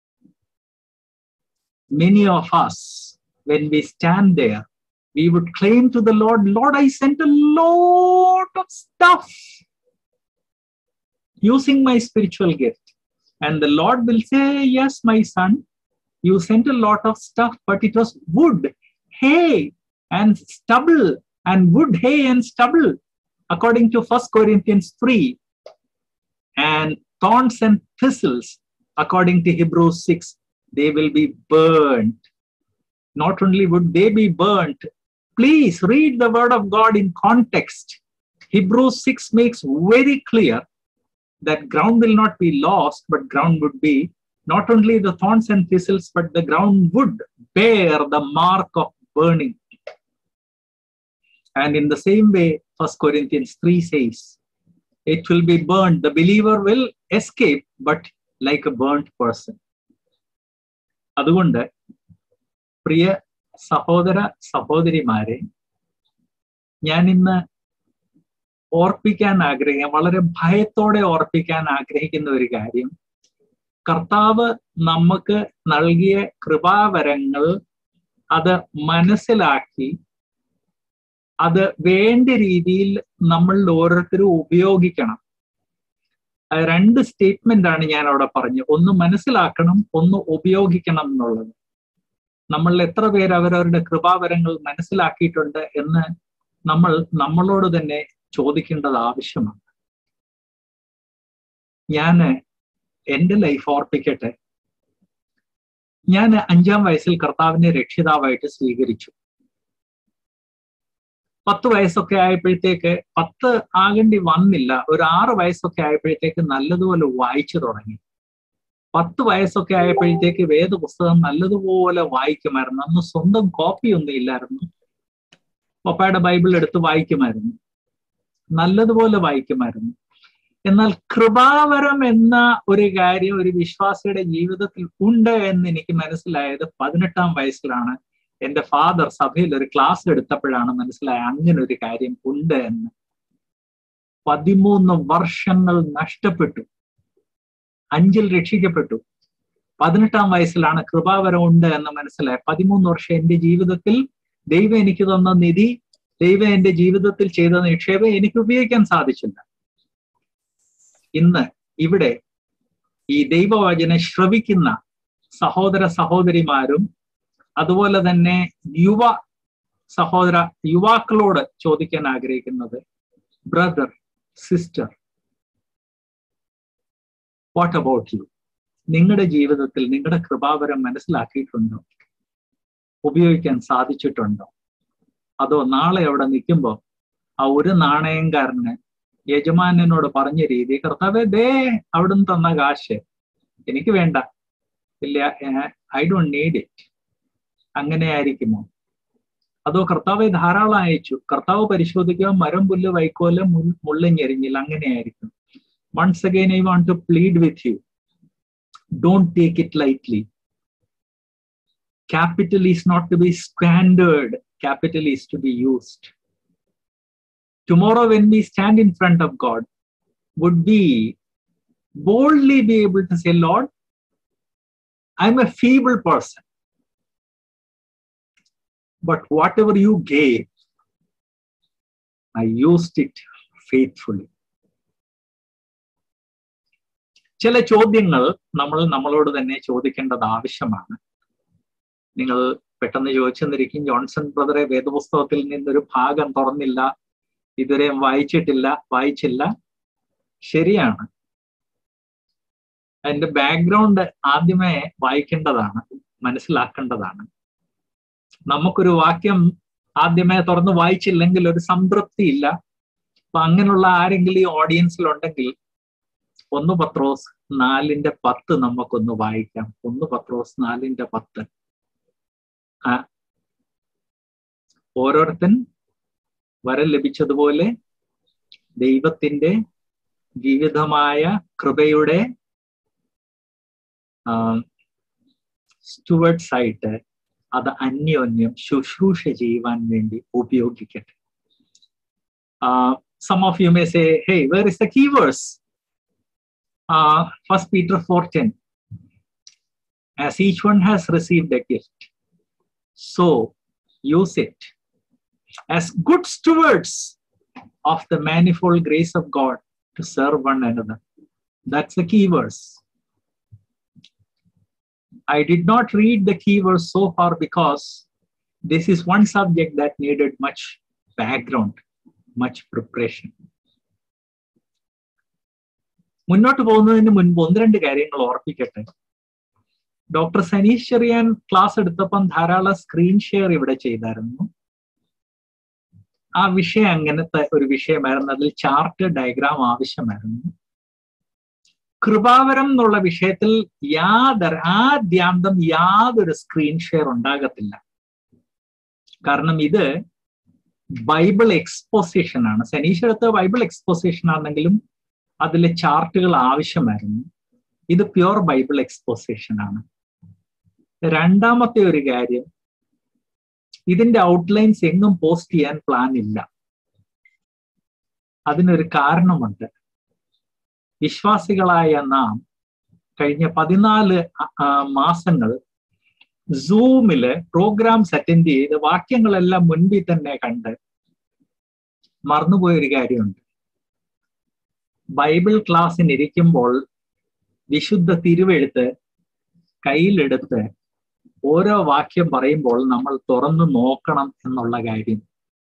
many of us, when we stand there, we would claim to the Lord, Lord, I sent a lot of stuff using my spiritual gift. And the Lord will say, yes, my son, you sent a lot of stuff, but it was wood, hay, and stubble, and wood, hay, and stubble, according to 1 Corinthians 3, and thorns and thistles, according to Hebrews 6, they will be burnt. Not only would they be burnt, please read the word of God in context. Hebrews 6 makes very clear that ground will not be lost, but ground would be not only the thorns and thistles, but the ground would bear the mark of burning. And in the same way, 1 Corinthians 3 says, it will be burned. The believer will escape, but like a burnt person. അതുകൊണ്ട് പ്രിയ സഹോദര സഹോദരിമാരെ, ഞാൻ ഇന്ന് വളരെ ഭയത്തോടെ ഓർപ്പിക്കാൻ ആഗ്രഹിക്കുന്ന ഒരു കാര്യം, കർത്താവ് നമുക്ക് നൽകിയ കൃപാവരങ്ങൾ അത് മനസ്സിലാക്കി അത് വേണ്ട രീതിയിൽ നമ്മൾ ഓരോരുത്തരും ഉപയോഗിക്കണം. 2 സ്റ്റേറ്റ്മെന്റ് ആണ് ഞാൻ അവിടെ പറഞ്ഞു. ഒന്ന് മനസ്സിലാക്കണം, ഒന്ന് ഉപയോഗിക്കണം എന്നുള്ളത്. നമ്മൾ എത്ര പേര് അവരവരുടെ കൃപാവരങ്ങൾ മനസ്സിലാക്കിയിട്ടുണ്ട് എന്ന് നമ്മളോട് തന്നെ ചോദിക്കേണ്ടത് ആവശ്യമാണ്. ഞാൻ എൻ്റെ ലൈഫ് ഓർപ്പിക്കട്ടെ. ഞാൻ 5-ാം വയസ്സിൽ കർത്താവിനെ രക്ഷിതാവായിട്ട് സ്വീകരിച്ചു. 10 വയസ്സൊക്കെ ആയപ്പോഴത്തേക്ക്, 10 ആകേണ്ടി വന്നില്ല, ഒരു 6 വയസ്സൊക്കെ ആയപ്പോഴത്തേക്ക് നല്ലതുപോലെ വായിച്ചു തുടങ്ങി. 10 വയസ്സൊക്കെ ആയപ്പോഴത്തേക്ക് വേദപുസ്തകം നല്ലതുപോലെ വായിക്കുമായിരുന്നു. അന്ന് സ്വന്തം കോപ്പി ഒന്നും ഇല്ലായിരുന്നു. പപ്പായുടെ ബൈബിൾ എടുത്ത് വായിക്കുമായിരുന്നു, നല്ലതുപോലെ വായിക്കുമായിരുന്നു. എന്നാൽ കൃപാവരം എന്ന ഒരു കാര്യം ഒരു വിശ്വാസിയുടെ ജീവിതത്തിൽ ഉണ്ട് എന്ന് എനിക്ക് മനസ്സിലായത് 18-ാം വയസ്സിലാണ്. എൻ്റെ ഫാദർ സഭയിൽ ഒരു ക്ലാസ് എടുത്തപ്പോഴാണ് മനസ്സിലായത് അങ്ങനെ ഒരു കാര്യം ഉണ്ട് എന്ന്. 13 വർഷങ്ങൾ നഷ്ടപ്പെട്ടു. 5-ൽ രക്ഷിക്കപ്പെട്ടു. 18-ാം വയസ്സിലാണ് കൃപാവരം ഉണ്ട് എന്ന് മനസ്സിലായത്. 13 വർഷം എൻ്റെ ജീവിതത്തിൽ ദൈവം എനിക്ക് തന്ന നിധി, ദൈവം എൻ്റെ ജീവിതത്തിൽ ചെയ്ത നിക്ഷേപം എനിക്ക് ഉപയോഗിക്കാൻ സാധിച്ചില്ല. ഇന്ന് ഇവിടെ ഈ ദൈവവചനം ശ്രവിക്കുന്ന സഹോദര സഹോദരിമാരും അതുപോലെ തന്നെ യുവാക്കളോട് ചോദിക്കാൻ ആഗ്രഹിക്കുന്നത്, brother, sister, what about you? നിങ്ങളുടെ ജീവിതത്തിൽ നിങ്ങളുടെ കൃപാവരം മനസ്സിലാക്കിയിട്ടുണ്ടോ? ഉപയോഗിക്കാൻ സാധിച്ചിട്ടുണ്ടോ? അതോ നാളെ അവിടെ നിൽക്കുമ്പോൾ ആ ഒരു നാണയംകാരന് യജമാനോട് പറഞ്ഞ രീതി, കർത്താവേ ദേ അവിടുന്ന് തന്ന കാശ് എനിക്ക് വേണ്ട, ഇല്ല, ഐ ഡോണ്ട് നീഡ് ഇറ്റ്, അങ്ങനെ ആയിരിക്കുമോ? അതോ കർത്താവെ ധാരാളം അയച്ചു, കർത്താവ് പരിശോധിക്കുക, മരം, പുല്ല്, വൈക്കോല്, മുള്ളും ഞെരിഞ്ഞില്ല, അങ്ങനെ ആയിരിക്കും. Once again, I want to plead with you, don't take it lightly. Capital is not to be squandered, capital is to be used. Tomorrow when we stand in front of God, would we boldly be able to say, Lord, I'm a feeble person, but whatever you gave, I used it faithfully. ചില ചോദ്യങ്ങൾ നമ്മളോട് തന്നെ ചോദിക്കേണ്ടത് ആവശ്യമാണ്. നിങ്ങൾ പെട്ടെന്ന് ചോദിച്ചെന്നിരിക്കും, Johnson ബ്രദറെ വേദപുസ്തകത്തിൽ നിന്നൊരു ഭാഗം തുറന്നില്ല, ഇതുവരെ വായിച്ചില്ല. ശരിയാണ്, അതിന്റെ ബാക്ക്ഗ്രൗണ്ട് ആദ്യമേ വായിക്കേണ്ടതാണ്, മനസ്സിലാക്കേണ്ടതാണ്. നമുക്കൊരു വാക്യം ആദ്യമേ തുറന്ന് വായിച്ചില്ലെങ്കിൽ ഒരു സംതൃപ്തി ഇല്ല. അപ്പൊ അങ്ങനെയുള്ള ആരെങ്കിലും ഈ ഓഡിയൻസിലുണ്ടെങ്കിൽ 1 പത്രോസ് 4:10 നമുക്കൊന്ന് വായിക്കാം. 1 പത്രോസ് 4:10. ഓരോരുത്തൻ വരം ലഭിച്ചതുപോലെ ദൈവത്തിന്റെ വിവിധമായ കൃപയുടെ സ്റ്റുവർഡ്സ് ആയിട്ട് അത് അന്യോന്യം ശുശ്രൂഷ ചെയ്യുവാൻ വേണ്ടി ഉപയോഗിക്കട്ടെ. Some of you may say, hey, where is the key verse? 1 Peter 4:10. As each one has received a gift, so use it as good stewards of the manifold grace of God to serve one another. That's the key verse. I did not read the key verse so far because this is one subject that needed much background, much preparation. മുന്നോട്ട് പോകുന്നതിന് മുൻപ് 1-2 കാര്യങ്ങൾ ഓർപ്പിക്കട്ടെ. Doctor Saneesh Cherian class എടുത്തപ്പം ധാരാളം screen share ഇവിടെ ചെയ്തായിരുന്നു. ആ വിഷയം അങ്ങനത്തെ ഒരു വിഷയമായിരുന്നു. അതിൽ ചാർട്ട് ഡയഗ്രാം ആവശ്യമായിരുന്നു. കൃപാവരം എന്നുള്ള വിഷയത്തിൽ ആദ്യാന്തം യാതൊരു സ്ക്രീൻ ഷെയർ ഉണ്ടാകത്തില്ല. കാരണം ഇത് ബൈബിൾ എക്സ്പോസിഷൻ ആണ്. സനീഷ് എടുത്ത ബൈബിൾ എക്സ്പോസിഷൻ ആണെങ്കിലും അതിലെ ചാർട്ടുകൾ ആവശ്യമായിരുന്നു. ഇത് പ്യുവർ ബൈബിൾ എക്സ്പോസിഷൻ ആണ്. രണ്ടാമത്തെ ഒരു കാര്യം, ഇതിന്റെ ഔട്ട്ലൈൻസ് എങ്ങും പോസ്റ്റ് ചെയ്യാൻ പ്ലാൻ ഇല്ല. അതിനൊരു കാരണമുണ്ട്. വിശ്വാസികളായ നാം കഴിഞ്ഞ 14 മാസങ്ങൾ സൂമില് പ്രോഗ്രാംസ് അറ്റൻഡ് ചെയ്ത് വാക്യങ്ങളെല്ലാം മുൻപിൽ തന്നെ കണ്ട് മറന്നുപോയൊരു കാര്യമുണ്ട്. ബൈബിൾ ക്ലാസ്സിന് ഇരിക്കുമ്പോൾ വിശുദ്ധ തിരുവെഴുത്ത് കയ്യിലെടുത്ത് ഓരോ വാക്യം പറയുമ്പോൾ നമ്മൾ തുറന്നു നോക്കണം എന്നുള്ള കാര്യം.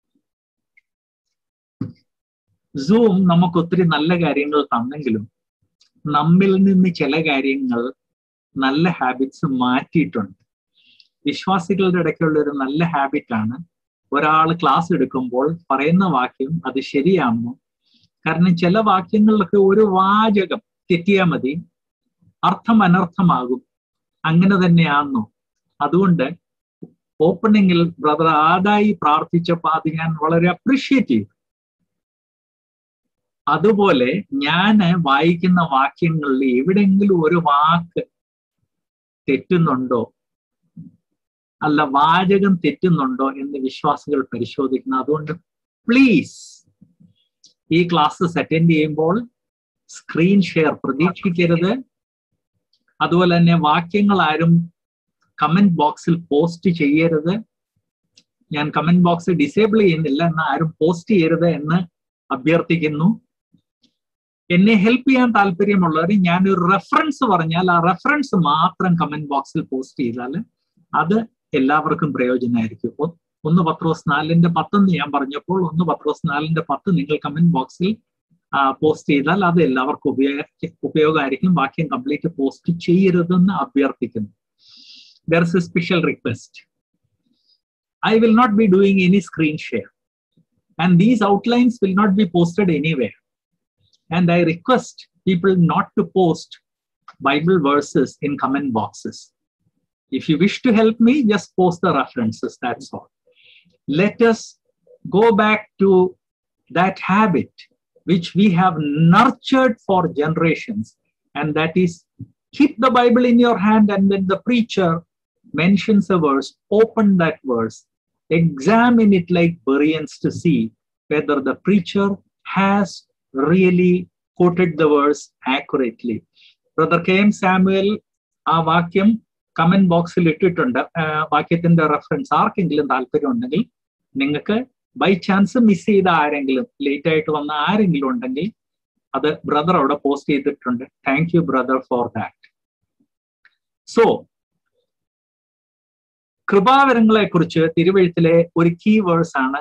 സൂം നമുക്ക് ഒത്തിരി നല്ല കാര്യങ്ങൾ തന്നെങ്കിലും നമ്മിൽ നിന്ന് ചില കാര്യങ്ങൾ, നല്ല ഹാബിറ്റ്സ് മാറ്റിയിട്ടുണ്ട്. വിശ്വാസികളുടെ ഇടയ്ക്കുള്ള ഒരു നല്ല ഹാബിറ്റാണ് ഒരാൾ ക്ലാസ് എടുക്കുമ്പോൾ പറയുന്ന വാക്യം അത് ശരിയാണോ. കാരണം ചില വാക്യങ്ങളിലൊക്കെ ഒരു വാചകം തെറ്റിയാൽ മതി, അർത്ഥം അനർത്ഥമാകും. അങ്ങനെ തന്നെയാണോ? അതുകൊണ്ട് ഓപ്പണിങ്ങിൽ ബ്രദർ ആദായി പ്രാർത്ഥിച്ചപ്പോൾ അത് ഞാൻ വളരെ അപ്രീഷിയേറ്റ് ചെയ്തു. അതുപോലെ ഞാൻ വായിക്കുന്ന വാക്യങ്ങളിൽ എവിടെയെങ്കിലും ഒരു വാക്ക് തെറ്റുന്നുണ്ടോ, അല്ല വാചകം തെറ്റുന്നുണ്ടോ എന്ന് വിശ്വാസികൾ പരിശോധിക്കണം. അതുകൊണ്ട് പ്ലീസ് ഈ ക്ലാസ്സസ് അറ്റൻഡ് ചെയ്യുമ്പോൾ സ്ക്രീൻ ഷെയർ പ്രതീക്ഷിക്കരുത്. അതുപോലെ തന്നെ വാക്യങ്ങൾ ആരും കമന്റ് ബോക്സിൽ പോസ്റ്റ് ചെയ്യരുത്. ഞാൻ കമന്റ് ബോക്സ് ഡിസേബിൾ ചെയ്യുന്നില്ല, എന്നാൽ ആരും പോസ്റ്റ് ചെയ്യരുത് എന്ന് അഭ്യർത്ഥിക്കുന്നു. എന്നെ ഹെൽപ്പ് ചെയ്യാൻ താല്പര്യമുള്ളവർ ഞാനൊരു റെഫറൻസ് പറഞ്ഞാൽ ആ റെഫറൻസ് മാത്രം കമന്റ് ബോക്സിൽ പോസ്റ്റ് ചെയ്താൽ അത് എല്ലാവർക്കും പ്രയോജനമായിരിക്കും. 1 പത്രോസ് 4:10 ഞാൻ പറഞ്ഞപ്പോൾ 1 പത്രോസ് 4:10 നിങ്ങൾ കമന്റ് ബോക്സിൽ പോസ്റ്റ് ചെയ്താൽ അത് എല്ലാവർക്കും ഉപയോഗമായിരിക്കും. വാക്യം കംപ്ലീറ്റ് പോസ്റ്റ് ചെയ്യരുതെന്ന് അഭ്യർത്ഥിക്കുന്നു. There is a special request. I will not be doing any screen share, and these outlines will not be posted anywhere. And I request people not to post Bible verses in comment boxes. If you wish to help me, just post the references, that's all. Let us go back to that habit which we have nurtured for generations, and that is keep the Bible in your hand, and when the preacher mentions a verse, open that verse, examine it like Bereans to see whether the preacher has really quoted the verse accurately. Brother K.M. Samuel ആ വാക്യം comment ബോക്സിൽ ഇട്ടിട്ടുണ്ട്. വാക്യത്തിന്റെ reference ആർക്കെങ്കിലും താല്പര്യം ഉണ്ടെങ്കിൽ, നിങ്ങൾക്ക് by chance miss ചെയ്ത ആരെങ്കിലും, ലേറ്റ് ആയിട്ട് വന്ന ആരെങ്കിലും ഉണ്ടെങ്കിൽ അത് ബ്രദർ അവിടെ പോസ്റ്റ് ചെയ്തിട്ടുണ്ട്. Thank you brother for that. So കൃപാവരങ്ങളെ കുറിച്ച് തിരുവെഴുത്തിലെ ഒരു കീ വേഴ്സ് ആണ്,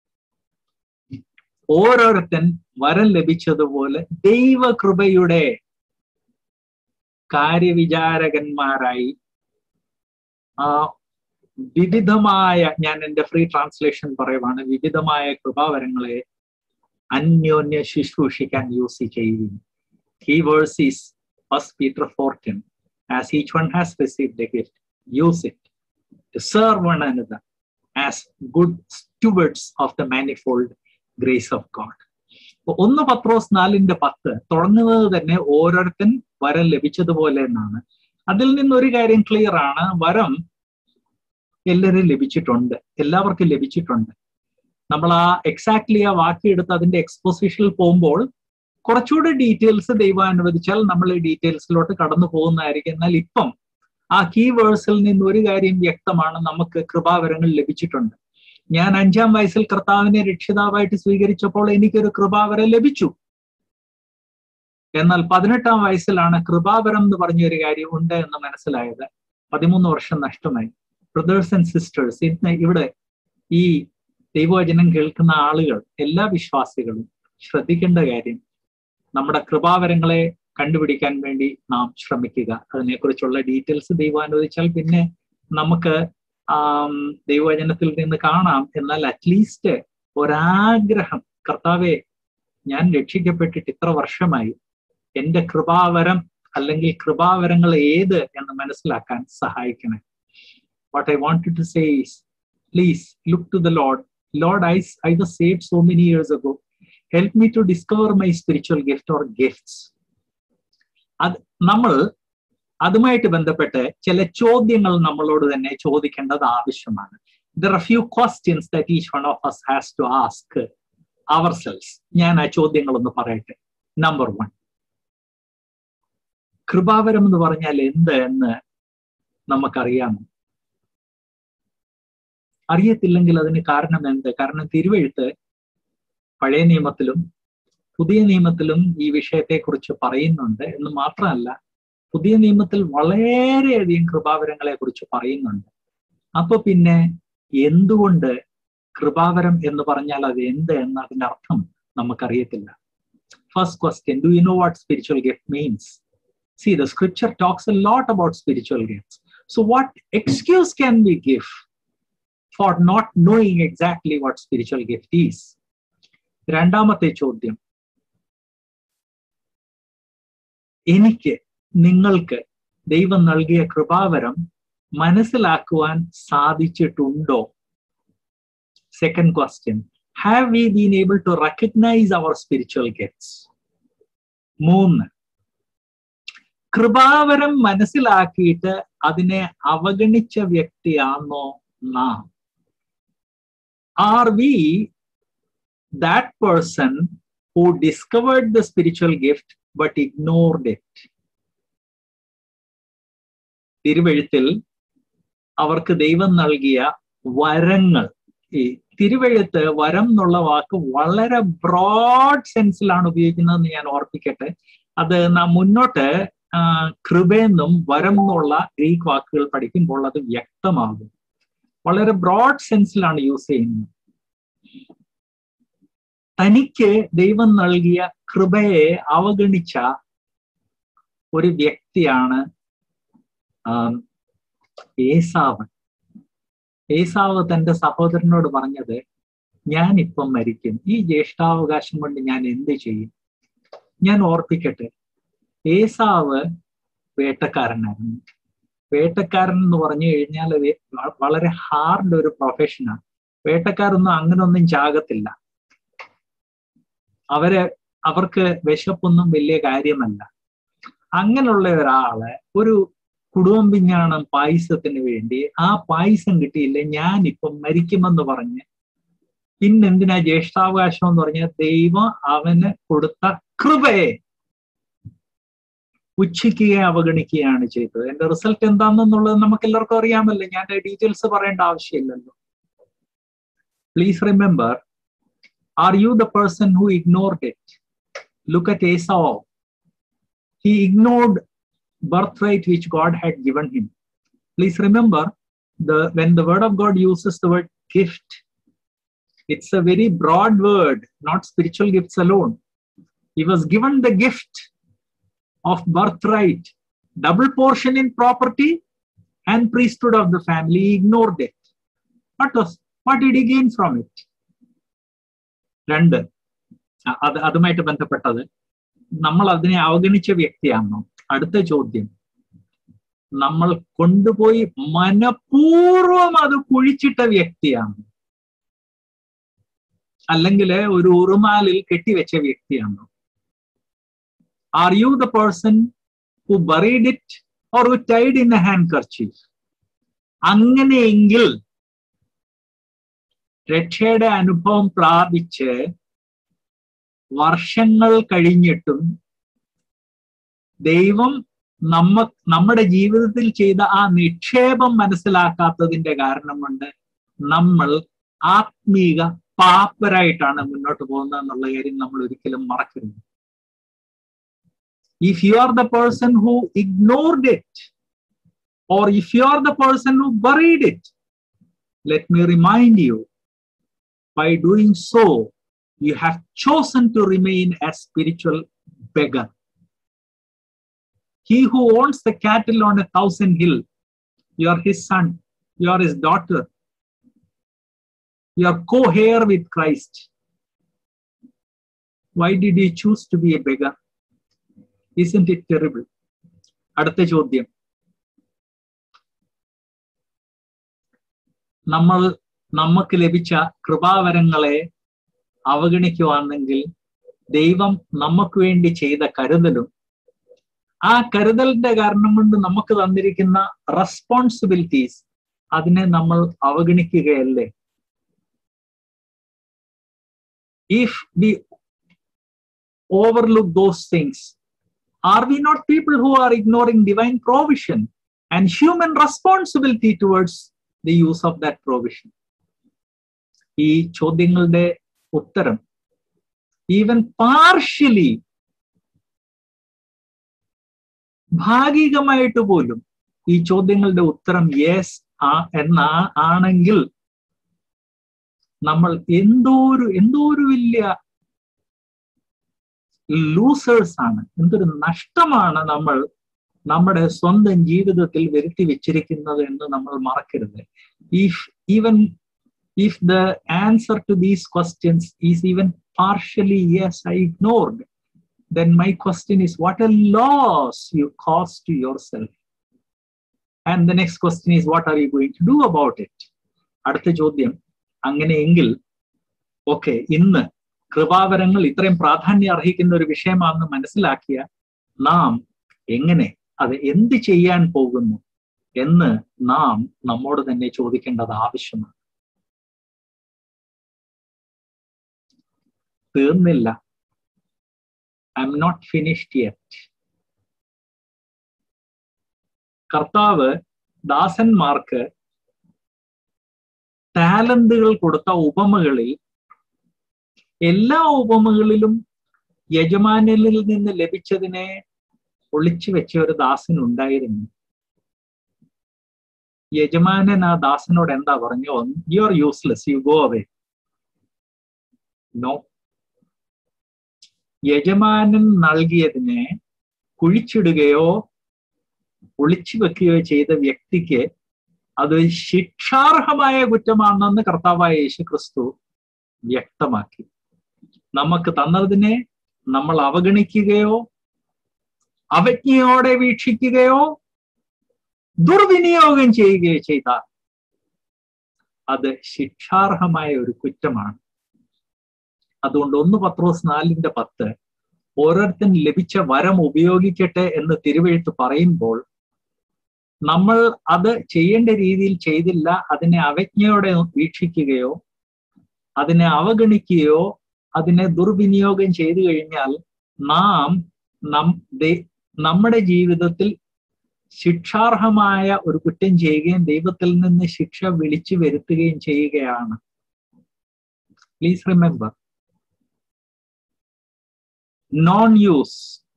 ഓരോരുത്തൻ വരം ലഭിച്ചതുപോലെ ദൈവകൃപയുടെ കാര്യവിചാരകന്മാരായി വിവിധമായ, ഞാൻ എൻ്റെ ഫ്രീ ട്രാൻസ്ലേഷൻ പറയുവാണ്, വിവിധമായ കൃപാവരങ്ങളെ അന്യോന്യ ശുശ്രൂഷിക്കാൻ യൂസ് ചെയ്യുകയും Key verse is 1 Peter 4:10. As each one has received a gift, use it to serve one another as good stewards of the manifold grace of God. 1 പത്രോസ് 4:10 തുടങ്ങുന്നത് തന്നെ ഓരോരുത്തൻ വരം ലഭിച്ചതുപോലെ എന്നാണ്. അതിൽ നിന്നൊരു കാര്യം ക്ലിയർ ആണ്, വരം എല്ലാവർക്കും ലഭിച്ചിട്ടുണ്ട്. നമ്മൾ ആ എക്സാക്ട്ലി ആ വാക്കിയെടുത്ത് അതിന്റെ എക്സ്പോസിഷനിൽ പോകുമ്പോൾ കുറച്ചുകൂടെ ഡീറ്റെയിൽസ് ദൈവം അനുവദിച്ചാൽ നമ്മൾ ഈ ഡീറ്റെയിൽസിലോട്ട് കടന്നു പോകുന്നതായിരിക്കും. എന്നാൽ ഇപ്പം ആ കീ വേഴ്സിൽ നിന്ന് ഒരു കാര്യം വ്യക്തമാണ്, നമുക്ക് കൃപാവരങ്ങൾ ലഭിച്ചിട്ടുണ്ട്. ഞാൻ 5-ാം വയസ്സിൽ കർത്താവിനെ രക്ഷിതാവായിട്ട് സ്വീകരിച്ചപ്പോൾ എനിക്കൊരു കൃപാവരം ലഭിച്ചു. എന്നാൽ 18-ാം വയസ്സിലാണ് കൃപാവരം എന്ന് പറഞ്ഞൊരു കാര്യം ഉണ്ട് എന്ന് മനസ്സിലായത്. 13 വർഷം നഷ്ടമായി. ബ്രദേഴ്സ് ആൻഡ് സിസ്റ്റേഴ്സ്, ഇന്ന് ഇവിടെ ഈ ദൈവവചനം കേൾക്കുന്ന ആളുകൾ, എല്ലാ വിശ്വാസികളും ശ്രദ്ധിക്കേണ്ട കാര്യം, നമ്മുടെ കൃപാവരങ്ങളെ കണ്ടുപിടിക്കാൻ വേണ്ടി നാം ശ്രമിക്കുക. അതിനെക്കുറിച്ചുള്ള ഡീറ്റെയിൽസ് ദൈവം അനുവദിച്ചാൽ പിന്നെ നമുക്ക് ദൈവവചനത്തിൽ നിന്ന് കാണാം. എന്നാൽ അറ്റ്ലീസ്റ്റ് ഒരാഗ്രഹം, കർത്താവെ ഞാൻ രക്ഷിക്കപ്പെട്ടിട്ട് ഇത്ര വർഷമായി, എന്റെ കൃപാവരം അല്ലെങ്കിൽ കൃപാവരങ്ങൾ ഏത് എന്ന് മനസ്സിലാക്കാൻ സഹായിക്കണേ. What I wanted to say is, please look to the Lord. Lord, I was saved so many years ago. Help me to discover my spiritual gift or gifts. നമ്മൾ അതുമായിട്ട് ബന്ധപ്പെട്ട് ചില ചോദ്യങ്ങൾ നമ്മളോട് തന്നെ ചോദിക്കേണ്ടത് ആവശ്യമാണ്. There are few questions that each one of us has to ask ourselves. ഞാൻ ആ ചോദ്യങ്ങളൊന്ന് പറയട്ടെ. Number 1, കൃപാവരം എന്ന് പറഞ്ഞാൽ എന്ത് എന്ന് നമുക്കറിയാമോ? അറിയത്തില്ലെങ്കിൽ അതിന് കാരണം എന്ത്? കാരണം തിരുവെഴുത്ത് പഴയ നിയമത്തിലും പുതിയ നിയമത്തിലും ഈ വിഷയത്തെക്കുറിച്ച് പറയുന്നുണ്ട് എന്ന് മാത്രമല്ല, പുതിയ നിയമത്തിൽ വളരെയധികം കൃപാവരങ്ങളെ കുറിച്ച് പറയുന്നുണ്ട്. അപ്പൊ പിന്നെ എന്തുകൊണ്ട് കൃപാവരം എന്ന് പറഞ്ഞാൽ അത് എന്ത് എന്ന് അതിന്റെ അർത്ഥം നമുക്കറിയത്തില്ല. First question, do you know what spiritual gift means? See, the scripture talks a lot about spiritual gifts. So what excuse can we give for not knowing exactly what spiritual gift is? രണ്ടാമത്തെ ചോദ്യം, എനിക്ക് നിങ്ങൾക്ക് ദൈവം നൽകിയ കൃപാവരം മനസ്സിലാക്കുവാൻ സാധിച്ചിട്ടുണ്ടോ? Second question, have we been able to recognize our spiritual gifts? 3, കൃപാവരം മനസ്സിലാക്കിയിട്ട് അതിനെ അവഗണിച്ച വ്യക്തിയാണോ നാം? Are we that person who discovered the spiritual gift but ignored it? തിരുവെഴുത്തിൽ അവർക്ക് ദൈവം നൽകിയ വരങ്ങൾ, ഈ തിരുവെഴുത്ത് വരം എന്നുള്ള വാക്ക് വളരെ ബ്രോഡ് സെൻസിലാണ് ഉപയോഗിക്കുന്നതെന്ന് ഞാൻ ഓർപ്പിക്കട്ടെ. അത് നാം മുന്നോട്ട് കൃപയെന്നും വരം എന്നുള്ള ഗ്രീക്ക് വാക്കുകൾ പഠിക്കുമ്പോൾ അത് വ്യക്തമാകും. വളരെ ബ്രോഡ് സെൻസിലാണ് യൂസ് ചെയ്യുന്നത്. തനിക്ക് ദൈവം നൽകിയ കൃപയെ അവഗണിച്ച ഒരു വ്യക്തിയാണ് ഏസാവ്. ഏസാവ് തന്റെ സഹോദരനോട് പറഞ്ഞത്, ഞാൻ ഇപ്പം മരിക്കും, ഈ ജ്യേഷ്ഠാവകാശം കൊണ്ട് ഞാൻ എന്ത് ചെയ്യും? ഞാൻ ഓർപ്പിക്കട്ടെ, ഏസാവ് വേട്ടക്കാരനായിരുന്നു. വേട്ടക്കാരൻ എന്ന് പറഞ്ഞു കഴിഞ്ഞാൽ വളരെ ഹാർഡ് ഒരു പ്രൊഫഷനാണ്. വേട്ടക്കാരൊന്നും അങ്ങനൊന്നും ചാകത്തില്ല. അവർക്ക് വിശപ്പൊന്നും വലിയ കാര്യമല്ല. അങ്ങനെയുള്ള ഒരാള് ഒരു കുടുംബം പിഞ്ഞാണം പായസത്തിന് വേണ്ടി ആ പായസം കിട്ടിയില്ല, ഞാൻ ഇപ്പം മരിക്കുമെന്ന് പറഞ്ഞ് പിന്നെന്തിനാ ജ്യേഷ്ഠാവകാശം എന്ന് പറഞ്ഞാൽ ദൈവം അവന് കൊടുത്ത കൃപയെ പുച്ഛിക്കുകയും അവഗണിക്കുകയാണ് ചെയ്തത്. എന്റെ റിസൾട്ട് എന്താണെന്നുള്ളത് നമുക്ക് എല്ലാവർക്കും അറിയാമല്ലോ. ഞാൻ ഡീറ്റെയിൽസ് പറയേണ്ട ആവശ്യമില്ലല്ലോ. Please remember, are you the person who ignored it? Look at Esau. He ignored birthright which God had given him. Please remember, when the word of God uses the word gift, it's a very broad word, not spiritual gifts alone. He was given the gift of birthright, double portion in property and priesthood of the family. He ignored it. What did he gain from it? 2, അതുമായിട്ട് ബന്ധപ്പെട്ടത് നമ്മൾ അതിനെ അവഗണിച്ച വ്യക്തിയാണോ? അടുത്ത ചോദ്യം, നമ്മൾ കൊണ്ടുപോയി മനഃപൂർവം അത് കുഴിച്ചിട്ട വ്യക്തിയാണ്, അല്ലെങ്കിൽ ഒരു ഉറുമാലിൽ കെട്ടിവെച്ച വ്യക്തിയാണോ? Are you the person who buried it or who tied in a handkerchief? അങ്ങനെയെങ്കിൽ രക്ഷയുടെ അനുഭവം പ്രാപിച്ച് വർഷങ്ങൾ കഴിഞ്ഞിട്ടും ദൈവം നമ്മുടെ ജീവിതത്തിൽ ചെയ്ത ആ നിക്ഷേപം മനസ്സിലാക്കാത്തതിന്റെ കാരണം കൊണ്ട് നമ്മൾ ആത്മീക പാപ്പരായിട്ടാണ് മുന്നോട്ട് പോകുന്നത് എന്നുള്ള കാര്യം നമ്മൾ ഒരിക്കലും മറക്കരുത്. If you are the person who ignored it, or if you are the person who buried it, let me remind you, by doing so, you have chosen to remain a spiritual beggar. He who owns the cattle on 1,000 hills, you are his son, you are his daughter, you are co-heir with Christ. Why did you choose to be a beggar? Isn't it terrible? അടുത്ത ചോദ്യം, നമുക്ക് ലഭിച്ച കൃപാവരങ്ങളെ അവഗണിക്കുവാണെങ്കിൽ ദൈവം നമുക്ക് വേണ്ടി ചെയ്ത കരുതലും ആ കരുതലിന്റെ കാരണം കൊണ്ട് നമുക്ക് തന്നിരിക്കുന്ന റെസ്പോൺസിബിലിറ്റീസ് അതിനെ നമ്മൾ അവഗണിക്കുകയല്ലേ? If we overlook those things, are we not people who are ignoring divine provision and human responsibility towards the use of that provision? ഈ ചോദ്യങ്ങളുടെ ഉത്തരം ഈവൻ പാർഷ്യലി, ഭാഗികമായിട്ട് പോലും ഈ ചോദ്യങ്ങളുടെ ഉത്തരം യെസ് ആണെങ്കിൽ നമ്മൾ എന്തോ ഒരു വലിയ ലൂസേഴ്സ് ആണ്, എന്തൊരു നഷ്ടമാണ് നമ്മൾ നമ്മുടെ സ്വന്തം ജീവിതത്തിൽ വരുത്തി വെച്ചിരിക്കുന്നത് എന്ന് നമ്മൾ മറക്കരുത്. If the answer to these questions is even partially yes, I ignored, then my question is, what a loss you caused to yourself. And the next question is, what are you going to do about it? അടുത്ത ചോദ്യം, അങ്ങനെയെങ്കിൽ okay, ഇന്ന് കൃപാവരങ്ങൾ ഇത്രയും പ്രാധാന്യം അർഹിക്കുന്ന ഒരു വിഷയമാണെന്ന് മനസ്സിലാക്കിയ നാം എങ്ങനെ അത് എന്ത് ചെയ്യാൻ പോകുന്നു എന്ന് നാം നമ്മോട് തന്നെ ചോദിക്കേണ്ടത് ആവശ്യമാണ്. തീർന്നില്ല. I'm not finished yet. കർത്താവ് ദാസന്മാർക്ക് ടാലന്റുകൾ കൊടുത്ത ഉപമകളിൽ എല്ലാ ഉപമകളിലും യജമാനിൽ നിന്ന് ലഭിച്ചതിനെ ഒളിച്ചു വെച്ച ഒരു ദാസൻ ഉണ്ടായിരുന്നു. യജമാനൻ ആ ദാസനോട് എന്താ പറഞ്ഞു? You are useless, you go away. No, യജമാനൻ നൽകിയതിനെ കുഴിച്ചിടുകയോ ഒളിച്ചു വെക്കുകയോ ചെയ്ത വ്യക്തിക്ക് അത് ശിക്ഷാർഹമായ കുറ്റമാണെന്ന് കർത്താവായ യേശു ക്രിസ്തു വ്യക്തമാക്കി. നമുക്ക് തന്നതിനെ നമ്മൾ അവഗണിക്കുകയോ അവജ്ഞയോടെ വീക്ഷിക്കുകയോ ദുർവിനിയോഗം ചെയ്യുകയോ ചെയ്താൽ അത് ശിക്ഷാർഹമായ ഒരു കുറ്റമാണ്. അതുകൊണ്ട് 1 പത്രോസ് 4:10 ഓരോരുത്തരും ലഭിച്ച വരം ഉപയോഗിക്കട്ടെ എന്ന് തിരുവെഴുത്ത് പറയുമ്പോൾ നമ്മൾ അത് ചെയ്യേണ്ട രീതിയിൽ ചെയ്തില്ല, അതിനെ അവജ്ഞയോടെ വീക്ഷിക്കുകയോ അതിനെ അവഗണിക്കുകയോ അതിനെ ദുർവിനിയോഗം ചെയ്തു കഴിഞ്ഞാൽ നാം നമ്മുടെ ജീവിതത്തിൽ ശിക്ഷാർഹമായ ഒരു കുറ്റം ചെയ്യുകയും ദൈവത്തിൽ നിന്ന് ശിക്ഷ വിളിച്ചു വരുത്തുകയും ചെയ്യുകയാണ്. Please remember, non-use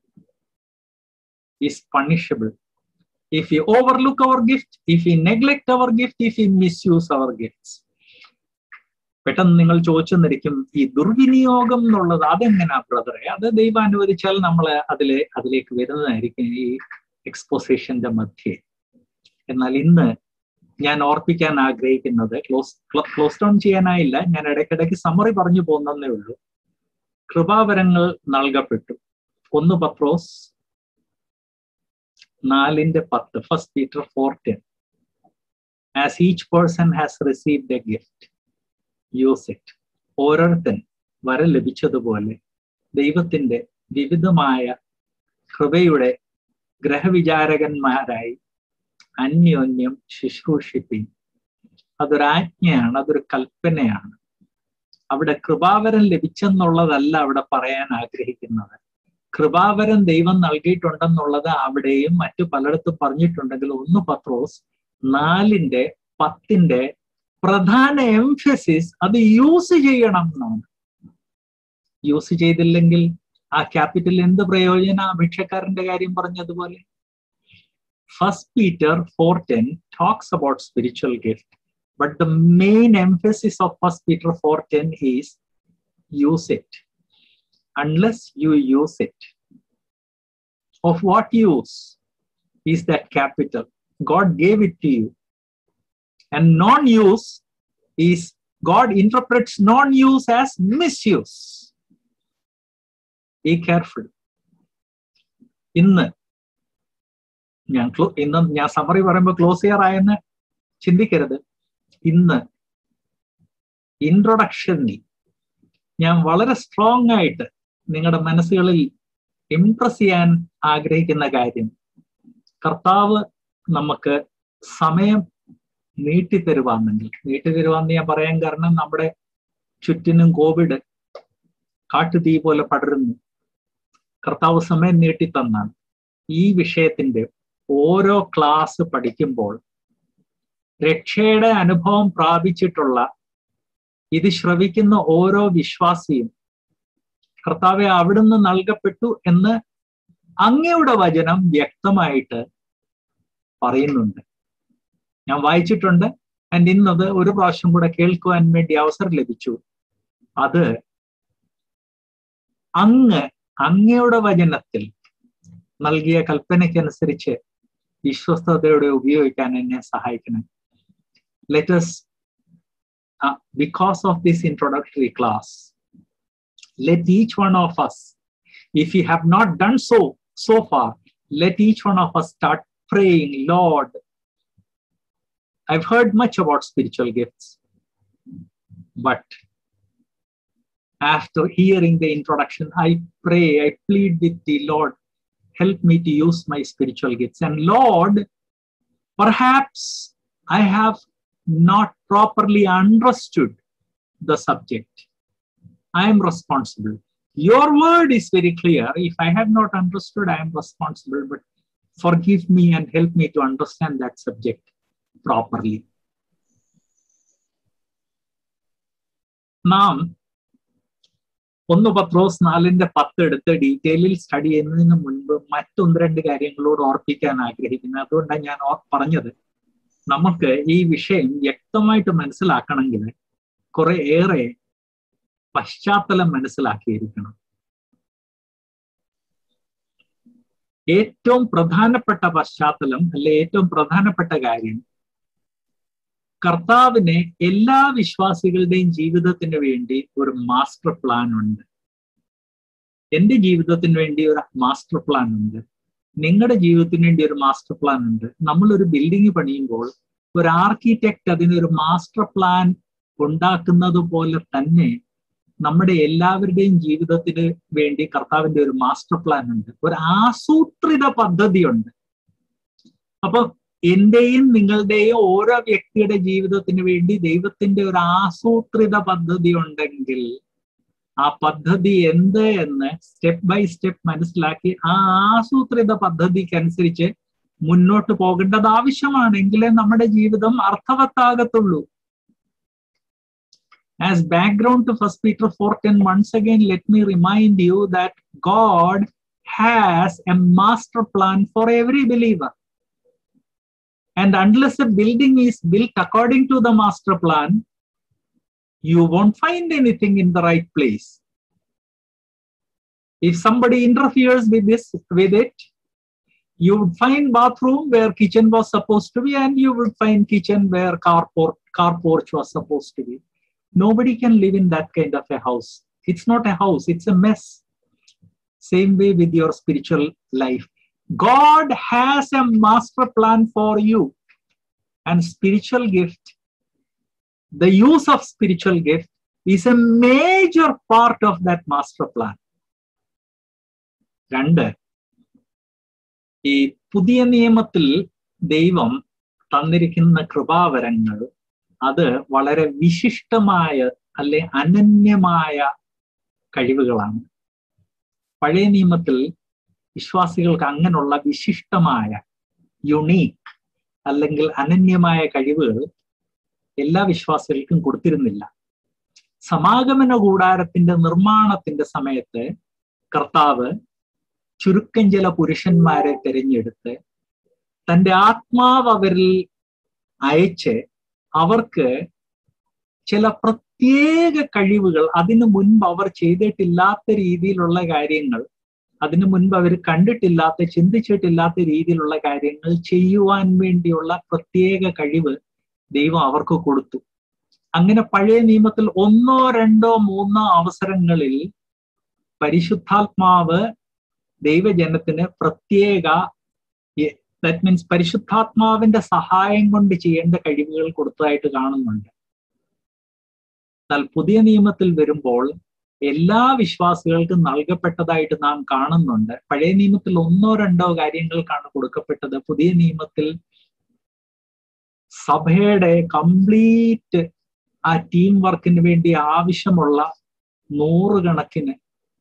is punishable. If we overlook our gift, if we neglect our gift, if we misuse our gifts. പെട്ടെന്ന് നിങ്ങൾ ചോദിച്ചെന്നിരിക്കും, ഈ ദുർവിനിയോഗം എന്നുള്ളത് അതെങ്ങനെയാ ബ്രദറെ? അത് ദൈവം അനുവദിച്ചാൽ നമ്മൾ അതിലേക്ക് വരുന്നതായിരിക്കും ഈ എക്സ്പോസിഷന്റെ മധ്യേ. എന്നാൽ ഇന്ന് ഞാൻ ഓർപ്പിക്കാൻ ആഗ്രഹിക്കുന്നത്, ക്ലോസ് ഡൗൺ ചെയ്യാനായില്ല, ഞാൻ ഇടയ്ക്കിടയ്ക്ക് സമ്മറി പറഞ്ഞു പോകുന്നതേ ഉള്ളൂ. കൃപാവരങ്ങൾ നൽകപ്പെട്ടു. 1 പത്രോസ് 4:10, 1 Peter 4:10. As each person has received a gift, use it. ഓരോരുത്തൻ വരം ലഭിച്ചതുപോലെ ദൈവത്തിന്റെ വിവിധമായ കൃപയുടെ ഗ്രഹവിചാരകന്മാരായി അന്യോന്യം ശുശ്രൂഷിപ്പിൻ. അതൊരാജ്ഞയാണ്, അതൊരു കൽപ്പനയാണ്. അവിടെ കൃപാവരം ലഭിച്ചെന്നുള്ളതല്ല അവിടെ പറയാൻ ആഗ്രഹിക്കുന്നത്. കൃപാവരം ദൈവം നൽകിയിട്ടുണ്ടെന്നുള്ളത് അവിടെയും മറ്റു പലയിടത്തും പറഞ്ഞിട്ടുണ്ടെങ്കിൽ 1 പത്രോസ് 4:10 പ്രധാന എംഫസിസ് അത് യൂസ് ചെയ്യണം എന്നാണ്. യൂസ് ചെയ്തില്ലെങ്കിൽ ആ ക്യാപിറ്റൽ എന്ത് പ്രയോജന? ഭിക്ഷക്കാരന്റെ കാര്യം പറഞ്ഞതുപോലെ. 1 Peter 4:10 talks about spiritual gift, but the main emphasis of 1 Peter 4:10 is use it. Unless you use it, of what use is that capital? God gave it to you. And non-use is, God interprets non-use as misuse. Be careful. ഇന്ന് ഞാൻ summary പറയുമ്പോൾ close year ആയെന്ന് ചിന്തിക്കരുത്. ഇന്ന് ഇൻട്രൊഡക്ഷനിൽ ഞാൻ വളരെ strong ആയിട്ട് നിങ്ങളുടെ മനസ്സുകളിൽ ഇംപ്രസ് ചെയ്യാൻ ആഗ്രഹിക്കുന്ന കാര്യം, കർത്താവ് നമുക്ക് സമയം നീട്ടിത്തരുവാന്ന് ഞാൻ പറയാൻ കാരണം നമ്മുടെ ചുറ്റിനും കോവിഡ് കാട്ടുതീ പോലെ പടരുന്നു. കർത്താവ് സമയം നീട്ടിത്തന്നാൽ ഈ വിഷയത്തിന്റെ ഓരോ ക്ലാസ് പഠിക്കുമ്പോൾ രക്ഷയുടെ അനുഭവം പ്രാപിച്ചിട്ടുള്ള ഇത് ശ്രവിക്കുന്ന ഓരോ വിശ്വാസിയും കർത്താവെ അവിടുന്ന് നൽകപ്പെട്ടു എന്ന് അങ്ങയുടെ വചനം വ്യക്തമായിട്ട് പറയുന്നുണ്ട്. ഞാൻ വായിച്ചിട്ടുണ്ട്. ആൻഡ് ഇന്നത് ഒരു പ്രാവശ്യം കൂടെ കേൾക്കുവാൻ വേണ്ടി അവസരം ലഭിച്ചു. അത് അങ്ങയുടെ വചനത്തിൽ നൽകിയ കൽപ്പനയ്ക്കനുസരിച്ച് വിശ്വസ്തയോടെ ഉപയോഗിക്കാൻ എന്നെ സഹായിക്കണം. Let us, because of this introductory class, let each one of us, if we have not done so far, let each one of us start praying, Lord, I've heard much about spiritual gifts, but after hearing the introduction, I pray, I plead with thee, Lord, help me to use my spiritual gifts. And Lord, perhaps I have not properly understood the subject. I am responsible. Your word is very clear. If I have not understood, I am responsible, but forgive me and help me to understand that subject properly. നാം 1 പത്രോസ് 4:10 എടുത്ത് ഡീറ്റെയിലിൽ study ചെയ്യുന്നതിന് മുൻപ് മറ്റൊന്ന് രണ്ട് കാര്യങ്ങളോട് ഓർപ്പിക്കാൻ ആഗ്രഹിക്കുന്നത്. അതുകൊണ്ടാണ് ഞാൻ പറഞ്ഞത്, നമുക്ക് ഈ വിഷയം വ്യക്തമായിട്ട് മനസ്സിലാക്കണമെങ്കിൽ കുറെ ഏറെ പശ്ചാത്തലം മനസ്സിലാക്കിയിരിക്കണം. ഏറ്റവും പ്രധാനപ്പെട്ട പശ്ചാത്തലം അല്ലെ ഏറ്റവും പ്രധാനപ്പെട്ട കാര്യം, കർത്താവിന് എല്ലാ വിശ്വാസികളുടെയും ജീവിതത്തിന് വേണ്ടി ഒരു മാസ്റ്റർ പ്ലാൻ ഉണ്ട്. എൻ്റെ ജീവിതത്തിന് വേണ്ടി ഒരു മാസ്റ്റർ പ്ലാൻ ഉണ്ട്. നിങ്ങളുടെ ജീവിതത്തിന് വേണ്ടി ഒരു മാസ്റ്റർ പ്ലാൻ ഉണ്ട്. നമ്മളൊരു ബിൽഡിംഗ് പണിയുമ്പോൾ ഒരു ആർക്കിടെക്ട് അതിനൊരു മാസ്റ്റർ പ്ലാൻ ഉണ്ടാക്കുന്നത് പോലെ തന്നെ നമ്മുടെ എല്ലാവരുടെയും ജീവിതത്തിന് വേണ്ടി കർത്താവിന്റെ ഒരു മാസ്റ്റർ പ്ലാൻ ഉണ്ട്, ഒരു ആസൂത്രിത പദ്ധതിയുണ്ട്. അപ്പൊ എന്റെയും നിങ്ങളുടെയും ഓരോ വ്യക്തിയുടെ ജീവിതത്തിന് വേണ്ടി ദൈവത്തിന്റെ ഒരു ആസൂത്രിത പദ്ധതി ഉണ്ടെങ്കിൽ ആ പദ്ധതി എന്ത് എന്ന് സ്റ്റെപ്പ് ബൈ സ്റ്റെപ്പ് മനസ്സിലാക്കി ആ ആസൂത്രിത പദ്ധതിക്കനുസരിച്ച് മുന്നോട്ട് പോകേണ്ടത് ആവശ്യമാണെങ്കിലേ നമ്മുടെ ജീവിതം അർത്ഥവത്താകത്തുള്ളൂ. As background to 1 Peter 4:10, once again, let me remind you that God has a master plan for every believer. And unless a building is built according to the master plan, you won't find anything in the right place. If somebody interferes with it, you would find bathroom where kitchen was supposed to be, and you would find kitchen where car porch was supposed to be. Nobody can live in that kind of a house. It's not a house, it's a mess. Same way with your spiritual life. God has a master plan for you, and spiritual gift, the use of spiritual gift is a major part of that master plan. രണ്ട്, ഈ പുതിയ നിയമത്തിൽ ദൈവം തന്നിരിക്കുന്ന കൃപാവരങ്ങൾ അത് വളരെ വിശിഷ്ടമായ അല്ലെ അനന്യമായ കഴിവുകളാണ്. പഴയ നിയമത്തിൽ വിശ്വാസികൾക്ക് അങ്ങനെയുള്ള വിശിഷ്ടമായ യുണീക്ക് അല്ലെങ്കിൽ അനന്യമായ കഴിവുകൾ എല്ലാ വിശ്വാസികൾക്കും കൊടുത്തിരുന്നില്ല. സമാഗമന കൂടാരത്തിന്റെ നിർമ്മാണത്തിന്റെ സമയത്ത് കർത്താവ് ചുരുക്കം ചില പുരുഷന്മാരെ തിരഞ്ഞെടുത്ത് തൻ്റെ ആത്മാവ് അവരിൽ അയച്ച് അവർക്ക് ചില പ്രത്യേക കഴിവുകൾ, അതിനു മുൻപ് അവർ ചെയ്തിട്ടില്ലാത്ത രീതിയിലുള്ള കാര്യങ്ങൾ, അതിനു മുൻപ് അവർ കണ്ടിട്ടില്ലാത്ത ചിന്തിച്ചിട്ടില്ലാത്ത രീതിയിലുള്ള കാര്യങ്ങൾ ചെയ്യുവാൻ വേണ്ടിയുള്ള പ്രത്യേക കഴിവ് ദൈവം അവർക്ക് കൊടുത്തു. അങ്ങനെ പഴയ നിയമത്തിൽ 1, 2, 3 അവസരങ്ങളിൽ പരിശുദ്ധാത്മാവ് ദൈവജനത്തിന് പ്രത്യേക, ദാറ്റ് മീൻസ് പരിശുദ്ധാത്മാവിന്റെ സഹായം കൊണ്ട് ചെയ്യേണ്ട കഴിവുകൾ കൊടുത്തതായിട്ട് കാണുന്നുണ്ട്. എന്നാൽ പുതിയ നിയമത്തിൽ വരുമ്പോൾ എല്ലാ വിശ്വാസികൾക്കും നൽകപ്പെട്ടതായിട്ട് നാം കാണുന്നുണ്ട്. പഴയ നിയമത്തിൽ 1, 2 കാര്യങ്ങൾക്കാണ് കൊടുക്കപ്പെട്ടത്. പുതിയ നിയമത്തിൽ സഭയുടെ കംപ്ലീറ്റ് ആ ടീം വർക്കിന് വേണ്ടി ആവശ്യമുള്ള നൂറുകണക്കിന്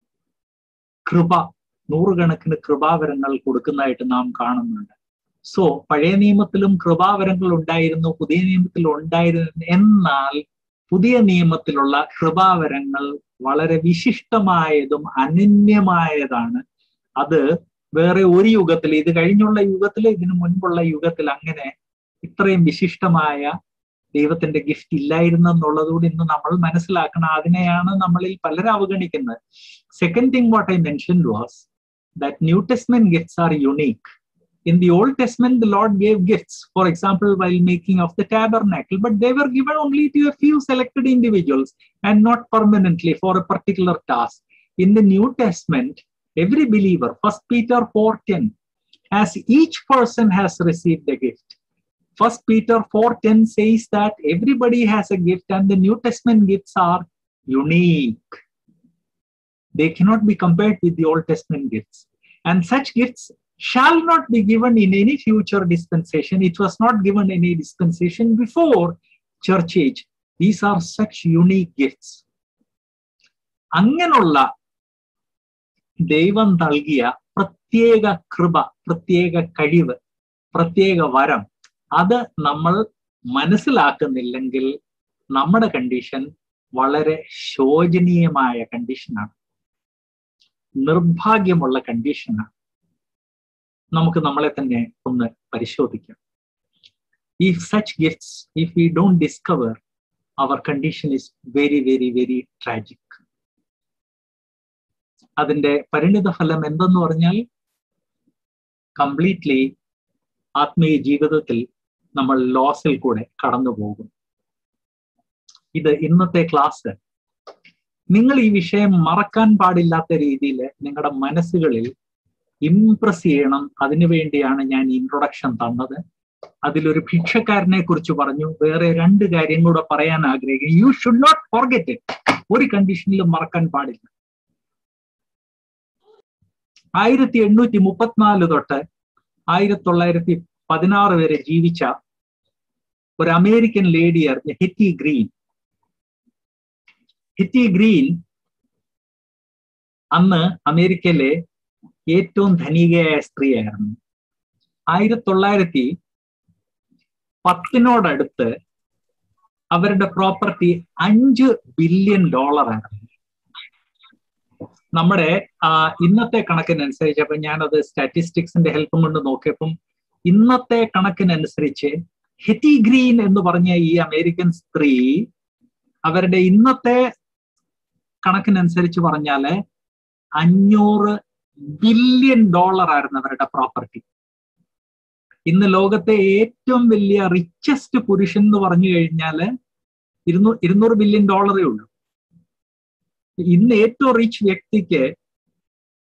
കൃപാവരങ്ങൾ കൊടുക്കുന്നതായിട്ട് നാം കാണുന്നുണ്ട്. സോ പഴയ നിയമത്തിലും കൃപാവരങ്ങൾ ഉണ്ടായിരുന്നു, പുതിയ നിയമത്തിൽ ഉണ്ടായിരുന്നു. എന്നാൽ പുതിയ നിയമത്തിലുള്ള കൃപാവരങ്ങൾ വളരെ വിശിഷ്ടമായതും അനന്യമായതാണ്. അത് വേറെ ഒരു യുഗത്തിൽ, ഇത് കഴിഞ്ഞുള്ള യുഗത്തിൽ, ഇതിനു മുൻപുള്ള യുഗത്തിൽ അങ്ങനെ ഇത്രയും വിശിഷ്ടമായ ദൈവത്തിന്റെ ഗിഫ്റ്റ് ഇല്ലായിരുന്നെന്നുള്ളതുകൂടി ഇന്ന് നമ്മൾ മനസ്സിലാക്കണം. അതിനെയാണ് നമ്മളിൽ പലരും അവഗണിക്കുന്നത്. Second thing what I mentioned was that New Testament gifts are unique. In the Old Testament, the Lord gave gifts, for example, while making of the tabernacle, but they were given only to a few selected individuals and not permanently for a particular task. In the New Testament, every believer, 1 Peter 4:10, as each person has received a gift. 1 Peter 4:10 says that everybody has a gift, and the New Testament gifts are unique. They cannot be compared with the Old Testament gifts. And such gifts shall not be given in any future dispensation. It was not given any dispensation before church age. These are such unique gifts. അങ്ങനെയുള്ള ദൈവം നൽകിയ പ്രത്യേക കൃപ, പ്രത്യേക കഴിവ്, പ്രത്യേക വരം, അത് നമ്മൾ മനസ്സിലാക്കുന്നില്ലെങ്കിൽ നമ്മുടെ കണ്ടീഷൻ വളരെ ശോചനീയമായ കണ്ടീഷനാണ്, നിർഭാഗ്യമുള്ള കണ്ടീഷനാണ്. നമുക്ക് നമ്മളെ തന്നെ ഒന്ന് പരിശോധിക്കാം. If such gifts, if we don't discover, our condition is very, very, very tragic. അതിന്റെ പരിണിത ഫലം എന്തെന്ന് പറഞ്ഞാൽ കംപ്ലീറ്റ്ലി ആത്മീയ ജീവിതത്തിൽ നമ്മൾ ലോസിൽ കൂടെ കടന്നു പോകും. ഇത് ഇന്നത്തെ ക്ലാസ് നിങ്ങൾ ഈ വിഷയം മറക്കാൻ പാടില്ലാത്ത രീതിയിൽ നിങ്ങളുടെ മനസ്സുകളിൽ ഇംപ്രസ് ചെയ്യണം. അതിനുവേണ്ടിയാണ് ഞാൻ ഇൻട്രൊഡക്ഷൻ തന്നത്. അതിലൊരു ഭിക്ഷക്കാരനെ കുറിച്ച് പറഞ്ഞു. വേറെ 2 കാര്യം കൂടെ പറയാൻ ആഗ്രഹിക്കുന്നു. You should not forget it. ഒരു കണ്ടീഷനിലും മറക്കാൻ പാടില്ല. 1834 തൊട്ട് 1916 വരെ ജീവിച്ച ഒരു അമേരിക്കൻ ലേഡിയായിരുന്നു ഹിറ്റി ഗ്രീൻ. ഹിറ്റി ഗ്രീൻ അന്ന് അമേരിക്കയിലെ ഏറ്റവും ധനികയായ സ്ത്രീയായിരുന്നു. 1910 അവരുടെ പ്രോപ്പർട്ടി $5 ബില്യൺ ആയിരുന്നു. നമ്മുടെ ഇന്നത്തെ കണക്കിനനുസരിച്ച്, അപ്പൊ ഞാനത് സ്റ്റാറ്റിസ്റ്റിക്സിന്റെ ഹെൽപ്പും കൊണ്ട് നോക്കിയപ്പം ഇന്നത്തെ കണക്കിനനുസരിച്ച് ഹിറ്റി ഗ്രീൻ എന്ന് പറഞ്ഞ ഈ അമേരിക്കൻ സ്ത്രീ അവരുടെ ഇന്നത്തെ കണക്കിനനുസരിച്ച് പറഞ്ഞാല് $500 ബില്യൺ ആയിരുന്നു അവരുടെ പ്രോപ്പർട്ടി. ഇന്ന് ലോകത്തെ ഏറ്റവും വലിയ റിച്ചസ്റ്റ് പുരുഷൻ എന്ന് പറഞ്ഞു കഴിഞ്ഞാല് $200 ബില്യൺ ഉള്ളൂ. ഇന്ന് ഏറ്റവും റിച്ച് വ്യക്തിക്ക്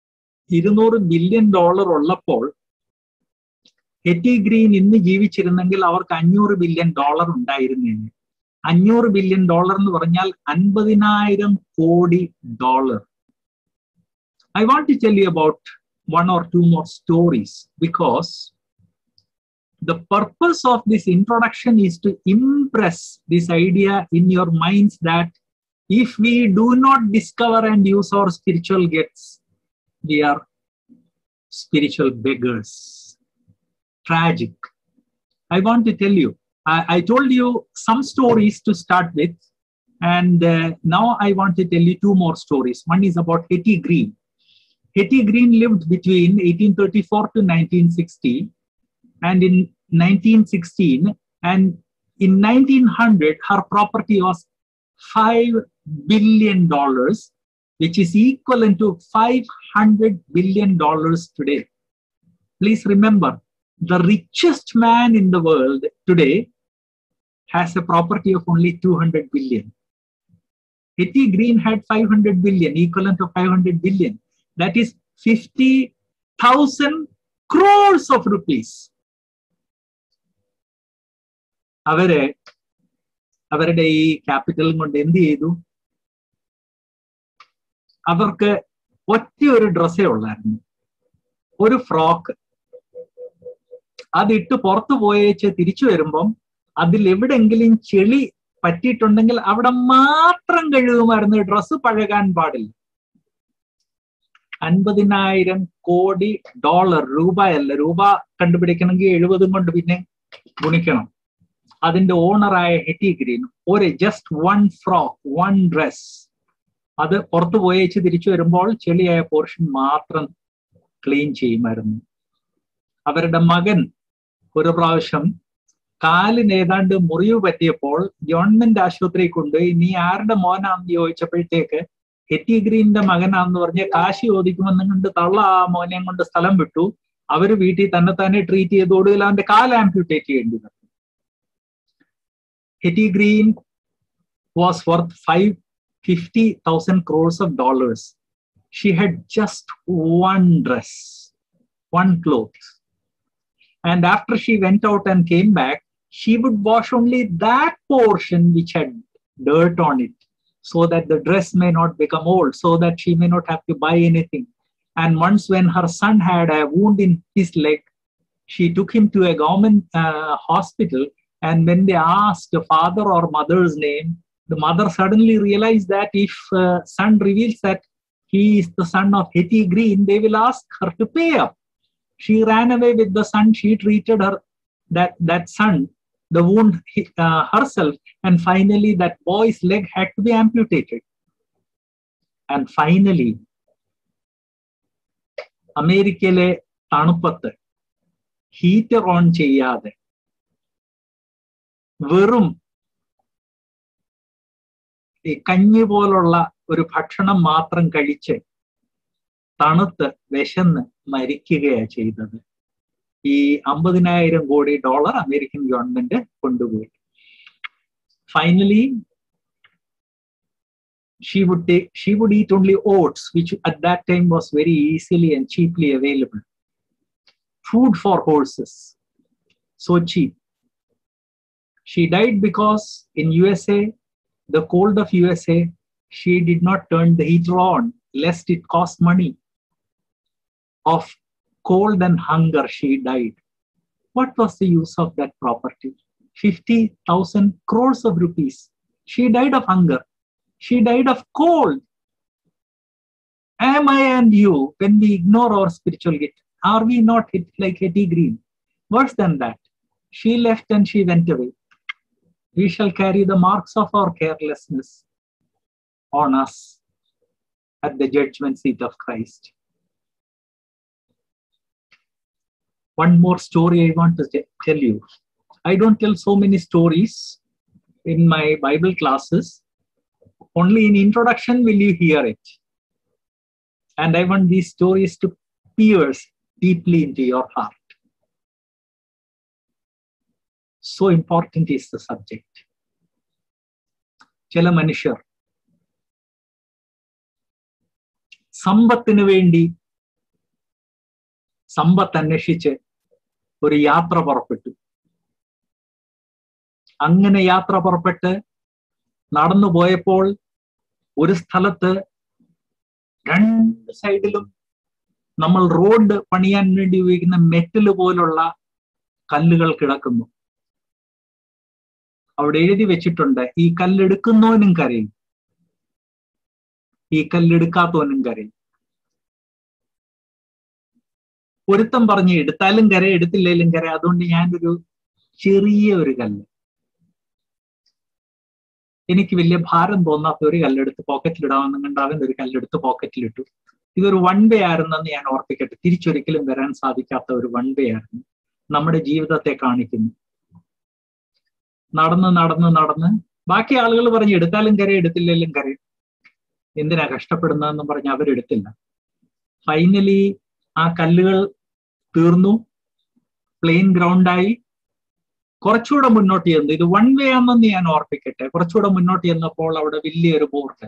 $200 ബില്യൺ ഉള്ളപ്പോൾ ഹെറ്റി ഗ്രീൻ ഇന്ന് ജീവിച്ചിരുന്നെങ്കിൽ അവർക്ക് $500 ബില്യൺ ഉണ്ടായിരുന്നേനെ. $500 ബില്യൺ എന്ന് പറഞ്ഞാൽ 50,000 കോടി dollar. I want to tell you about one or two more stories, because the purpose of this introduction is to impress this idea in your minds that if we do not discover and use our spiritual gifts, we are spiritual beggars. Tragic. I want to tell you, I told you some stories to start with, and now I want to tell you two more stories. One is about Hetty Green. Hetty Green lived between 1834 to 1960, and in 1916 and in 1900 her property was $5 billion, which is equivalent to $500 billion today. Please remember, the richest man in the world today has a property of only $200 billion. Hetty Green had $500 billion, equivalent to $500 billion. That is 50,000 crores of rupees. അവരുടെ ഈ ക്യാപിറ്റലും കൊണ്ട് എന്ത് ചെയ്തു? അവർക്ക് ഒറ്റ ഒരു ഡ്രസ്സേ ഉള്ളായിരുന്നു, ഒരു ഫ്രോക്ക്. അതിട്ട് പുറത്തു പോയേച്ച് തിരിച്ചു വരുമ്പം അതിൽ എവിടെങ്കിലും ചെളി പറ്റിയിട്ടുണ്ടെങ്കിൽ അവിടെ മാത്രം കഴുകുമായിരുന്നു, ഡ്രസ്സ് പഴകാൻ പാടില്ല. 50,000 കോടി ഡോളർ, രൂപയല്ല, രൂപ കണ്ടുപിടിക്കണമെങ്കിൽ 70 കൊണ്ട് പിന്നെ ഗുണിക്കണം. അതിന്റെ ഓണറായ ഹെറ്റി ഗ്രീൻ ഒരു just one frock, one dress, അത് പുറത്തു പോയേച്ച് തിരിച്ചു വരുമ്പോൾ ചെളിയായ പോർഷൻ മാത്രം ക്ലീൻ ചെയ്യുമായിരുന്നു. അവരുടെ മകൻ ഒരു പ്രാവശ്യം കാലിന് ഏതാണ്ട് മുറിവ് പറ്റിയപ്പോൾ ഗവൺമെന്റ് ആശുപത്രി കൊണ്ടുപോയി, നീ ആരുടെ മോനാന്ന് ചോദിച്ചപ്പോഴത്തേക്ക് ഹെറ്റി ഗ്രീനിന്റെ മകനാന്ന് പറഞ്ഞ് കാശി ചോദിക്കുമെന്നും കൊണ്ട് തള്ള ആ മോനെയും കൊണ്ട് സ്ഥലം വിട്ടു. അവര് വീട്ടിൽ തന്നെ ട്രീറ്റ് ചെയ്ത് ഒടുവിൽ അവന്റെ കാൽ ആംപ്യൂട്ടേറ്റ് ചെയ്യേണ്ടി വന്നു. Hetty Green was worth 50,000 crores of dollars. She had just one dress, one cloth. And after she went out and came back, she would wash only that portion which had dirt on it, so that the dress may not become old, so that she may not have to buy anything. And once when her son had a wound in his leg, she took him to a government hospital. And when they asked the father or mother's name, the mother suddenly realized that if son reveals that he is the son of Hetty Green, they will ask her to pay up. She ran away with the son. She treated her that son, the wound herself, and finally that boy's leg had to be amputated. And finally, അമേരിക്കയിലെ തണുപ്പത്ത് heater on ചെയ്യാതെ വെറും ഈ കഞ്ഞി പോലുള്ള ഒരു ഭക്ഷണം മാത്രം കഴിച്ച് തണുത്ത് വിശന്ന് മരിക്കുകയാണ് ചെയ്തത്. ഈ 50,000 കോടി ഡോളർ അമേരിക്കൻ ഗവൺമെന്റ് കൊണ്ടുപോയി. Finally she would eat only oats, which at that time was very easily and cheaply available. Food for horses, so cheap. She died because in USA, the cold of USA, she did not turn the heater on, lest it cost money. Of cold and hunger, she died. What was the use of that property? 50,000 crores of rupees. She died of hunger. She died of cold. Am I and you, when we ignore our spiritual gift, are we not like Hetty Green? Worse than that, she left and she went away. We shall carry the marks of our carelessness on us at the judgment seat of Christ. One more story I want to tell you. I don't tell so many stories in my Bible classes. Only in introduction will you hear it. And I want these stories to pierce deeply into your heart. So important is the subject. ചില മനുഷ്യർ സമ്പത്തിനു വേണ്ടി സമ്പത്ത് അന്വേഷിച്ച് ഒരു യാത്ര പുറപ്പെട്ടു. അങ്ങനെ യാത്ര പുറപ്പെട്ട് നടന്നു പോയപ്പോൾ ഒരു സ്ഥലത്ത് രണ്ട് സൈഡിലും നമ്മൾ റോഡ് പണിയാൻ വേണ്ടി ഉപയോഗിക്കുന്ന മെറ്റല് പോലുള്ള കല്ലുകൾ കിടക്കുന്നു. അവിടെ എഴുതി വെച്ചിട്ടുണ്ട്, ഈ കല്ലെടുക്കുന്നവനും കരയും, ഈ കല്ലെടുക്കാത്തവനും കരയും. ഒരുത്തം പറഞ്ഞ് എടുത്താലും കരയും എടുത്തില്ലേലും കരയും, അതുകൊണ്ട് ഞാനൊരു ചെറിയ ഒരു കല്ല്, എനിക്ക് വലിയ ഭാരം തോന്നാത്ത ഒരു കല്ലെടുത്ത് പോക്കറ്റിലിടാമെന്നും കണ്ട് അവൻ ഒരു കല്ലെടുത്ത് പോക്കറ്റിലിട്ടു. ഇതൊരു വൺ വേ ആയിരുന്നെന്ന് ഞാൻ ഓർപ്പിക്കട്ടെ. തിരിച്ചൊരിക്കലും വരാൻ സാധിക്കാത്ത ഒരു വൺ വേ ആയിരുന്നു. നമ്മുടെ ജീവിതത്തെ കാണിക്കുന്നു. നടന്ന് നടന്ന് നടന്ന് ബാക്കി ആളുകൾ പറഞ്ഞ് എടുത്താലും കരയും എടുത്തില്ലേലും കരയും, എന്തിനാ കഷ്ടപ്പെടുന്നതെന്നും പറഞ്ഞ് അവരെടുത്തില്ല. ഫൈനലി ആ കല്ലുകൾ തീർന്നു, പ്ലെയിൻ ഗ്രൗണ്ടായി. കുറച്ചുകൂടെ മുന്നോട്ട് ചെന്നു, ഇത് വൺ വേ ആണെന്ന് ഞാൻ ഓർപ്പിക്കട്ടെ. കുറച്ചുകൂടെ മുന്നോട്ട് ചെന്നപ്പോൾ അവിടെ വലിയൊരു ബോർഡ്,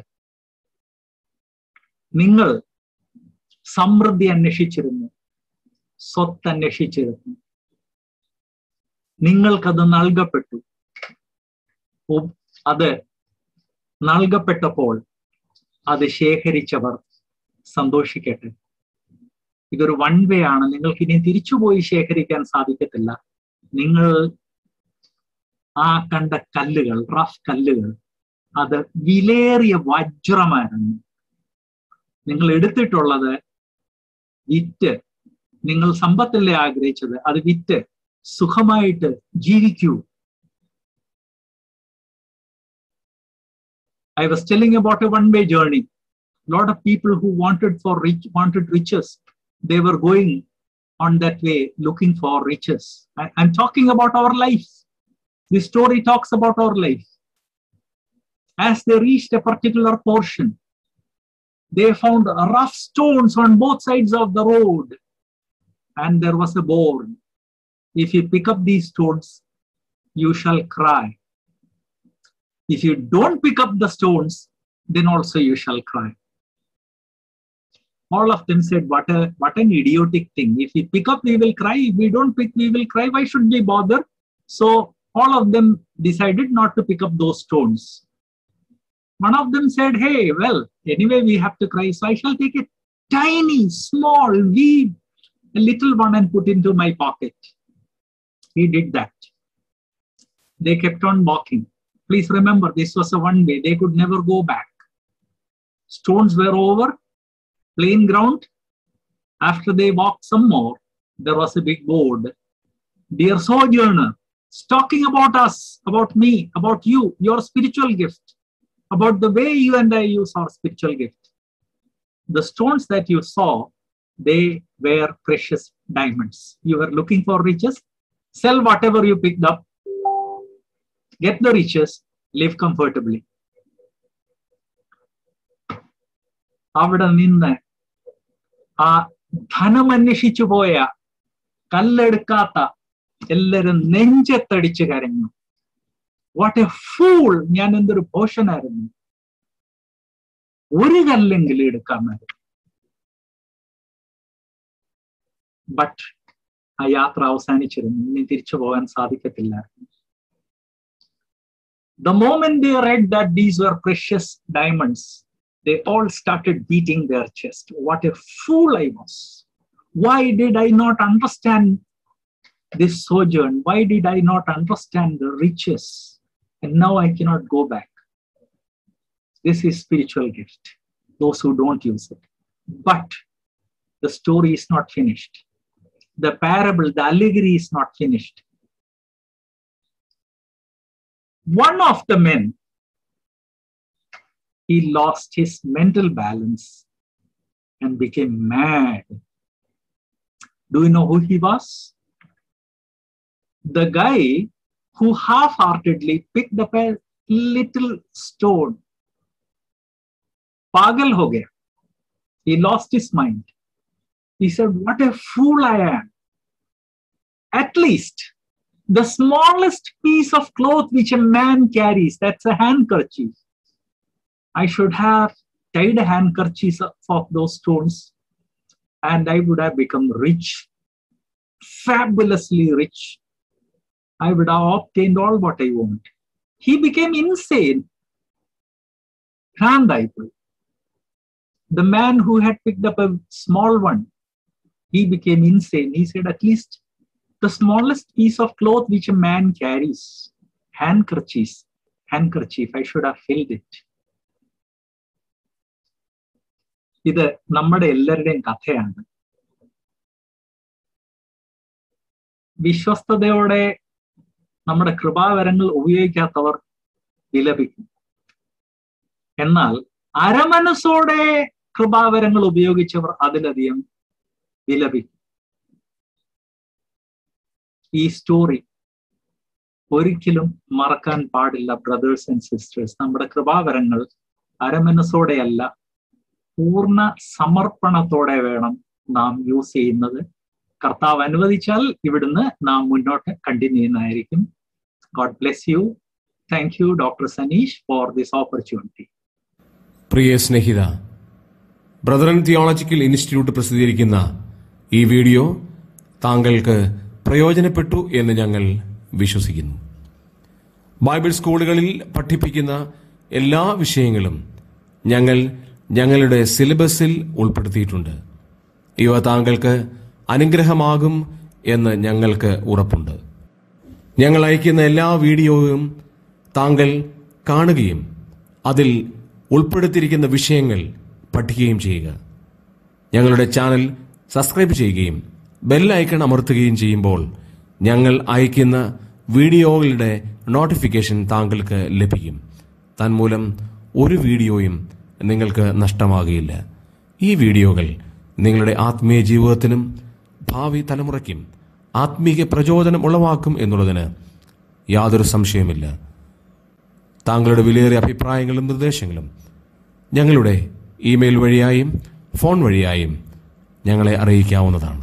നിങ്ങൾ സമൃദ്ധി അന്വേഷിച്ചിരുന്നു, സ്വത്ത് അന്വേഷിച്ചിരുന്നു, നിങ്ങൾക്കത് നൽകപ്പെട്ടു. അത് നൽകപ്പെട്ടപ്പോൾ അത് ശേഖരിച്ചവർ സന്തോഷിക്കട്ടെ. ഇതൊരു വൺ വേ ആണ്, നിങ്ങൾക്ക് ഇനി തിരിച്ചുപോയി ശേഖരിക്കാൻ സാധിക്കത്തില്ല. നിങ്ങൾ ആ കണ്ട കല്ലുകൾ, റഫ് കല്ലുകൾ, അത് വിലേറിയ വജ്രമായിരുന്നു. നിങ്ങൾ എടുത്തിട്ടുള്ളത് വിറ്റ്, നിങ്ങൾ സമ്പത്തല്ലേ ആഗ്രഹിച്ചത്, അത് വിറ്റ് സുഖമായിട്ട് ജീവിക്കൂ. I was telling about a one-way journey. A lot of people who wanted riches, they were going on that way looking for riches. I'm talking about our life. This story talks about our life. As they reached a particular portion, they found rough stones on both sides of the road, and there was a board. If you pick up these stones, you shall cry. If you don't pick up the stones, then also you shall cry. All of them said, what an idiotic thing. If we pick up, we will cry. If we don't pick, we will cry. Why should we bother? So all of them decided not to pick up those stones. One of them said, hey, well, anyway, we have to cry. So I shall take a tiny, small, a little one and put into my pocket. He did that. They kept on walking. Please remember, this was a one way. They could never go back. Stones were over, plain ground. After they walked some more, there was a big board. Dear sojourner, it's talking about us, about me, about you, your spiritual gift, about the way you and I use our spiritual gift. The stones that you saw, they were precious diamonds. You were looking for riches, sell whatever you picked up, get the riches, live comfortably. അവിടെ നിന്ന് ആ ധനം അന്വേഷിച്ചു പോയ കല്ലെടുക്കാത്ത എല്ലാവരും നെഞ്ചത്തടിച്ച് കരഞ്ഞു. What a fool! ഞാൻ എന്തൊരു ഭോഷനായിരുന്നു, ഒരു കല്ലെങ്കിലും എടുക്കാമായിരുന്നു. ബട്ട് ആ യാത്ര അവസാനിച്ചിരുന്നു, ഇനി തിരിച്ചു പോകാൻ സാധിക്കത്തില്ലായിരുന്നു. The moment they read that these were precious diamonds, they all started beating their chest. What a fool I was. Why did I not understand this sojourn? Why did I not understand the riches? And now I cannot go back. This is spiritual gift, those who don't use it. But the story is not finished. The parable, the allegory is not finished. One of the men, he lost his mental balance and became mad. Do you know who he was? The guy who half-heartedly picked up a little stone. Pagal ho gaya. He lost his mind. He said, what a fool I am. At least the smallest piece of cloth which a man carries, that's a handkerchief. I should have tied a handkerchief of those stones and I would have become rich fabulously rich. I would have obtained all what I want. He became insane. Randaipu, the man who had picked up a small one, he became insane. He said, at least the smallest piece of cloth which a man carries, handkerchief, I should have filled it. ഇത് നമ്മുടെ എല്ലാവരുടെയും കഥയാണ്. വിശ്വസ്തയോടെ നമ്മുടെ കൃപാവരങ്ങൾ ഉപയോഗിക്കാത്തവർ വിലപിക്കും. എന്നാൽ അരമനസ്സോടെ കൃപാവരങ്ങൾ ഉപയോഗിച്ചവർ അതിലധികം വിലപിക്കും. ഈ story ഒരിക്കലും മറക്കാൻ പാടില്ല ബ്രദേഴ്സ് ആൻഡ് സിസ്റ്റേഴ്സ്. നമ്മുടെ കൃപാവരങ്ങൾ അരമനസ്സോടെയല്ല, പൂർണ്ണ സമർപ്പണത്തോടെ വേണം നാം യൂസ് ചെയ്യുന്നത്. കർത്താവ് അനുവദിച്ചാൽ ഇവിടുന്ന് നാം മുന്നോട്ട് കണ്ടിന്യൂ ചെയ്യുന്നതായിരിക്കും. God bless you. Thank you doctor Saneesh for this opportunity. പ്രിയ സ്നേഹിത, ബ്രദറൻ തിയോളജിക്കൽ ഇൻസ്റ്റിറ്റ്യൂട്ട് പ്രസിദ്ധീകരിക്കുന്ന ഈ വീഡിയോ താങ്കൾക്ക് പ്രയോജനപ്പെട്ടു എന്ന് ഞങ്ങൾ വിശ്വസിക്കുന്നു. ബൈബിൾ സ്കൂളുകളിൽ പഠിപ്പിക്കുന്ന എല്ലാ വിഷയങ്ങളും ഞങ്ങളുടെ സിലബസിൽ ഉൾപ്പെടുത്തിയിട്ടുണ്ട്. ഇവ താങ്കൾക്ക് അനുഗ്രഹമാകും എന്ന് ഞങ്ങൾക്ക് ഉറപ്പുണ്ട്. ഞങ്ങൾ അയക്കുന്ന എല്ലാ വീഡിയോയും താങ്കൾ കാണുകയും അതിൽ ഉൾപ്പെടുത്തിയിരിക്കുന്ന വിഷയങ്ങൾ പഠിക്കുകയും ചെയ്യുക. ഞങ്ങളുടെ ചാനൽ സബ്സ്ക്രൈബ് ചെയ്യുകയും ബെൽ ഐക്കൺ അമർത്തുകയും ചെയ്യുമ്പോൾ ഞങ്ങൾ അയക്കുന്ന വീഡിയോകളുടെ നോട്ടിഫിക്കേഷൻ താങ്കൾക്ക് ലഭിക്കും. തന്മൂലം ഒരു വീഡിയോയും നിങ്ങൾക്ക് നഷ്ടമാകുകയില്ല. ഈ വീഡിയോകൾ നിങ്ങളുടെ ആത്മീയ ജീവിതത്തിനും ഭാവി തലമുറയ്ക്കും ആത്മീയ പ്രചോദനം ഉളവാക്കും എന്നുള്ളതിന് യാതൊരു സംശയമില്ല. താങ്കളുടെ വിലയേറിയ അഭിപ്രായങ്ങളും നിർദ്ദേശങ്ങളും ഞങ്ങളുടെ ഇമെയിൽ വഴിയായും ഫോൺ വഴിയായും ഞങ്ങളെ അറിയിക്കാവുന്നതാണ്.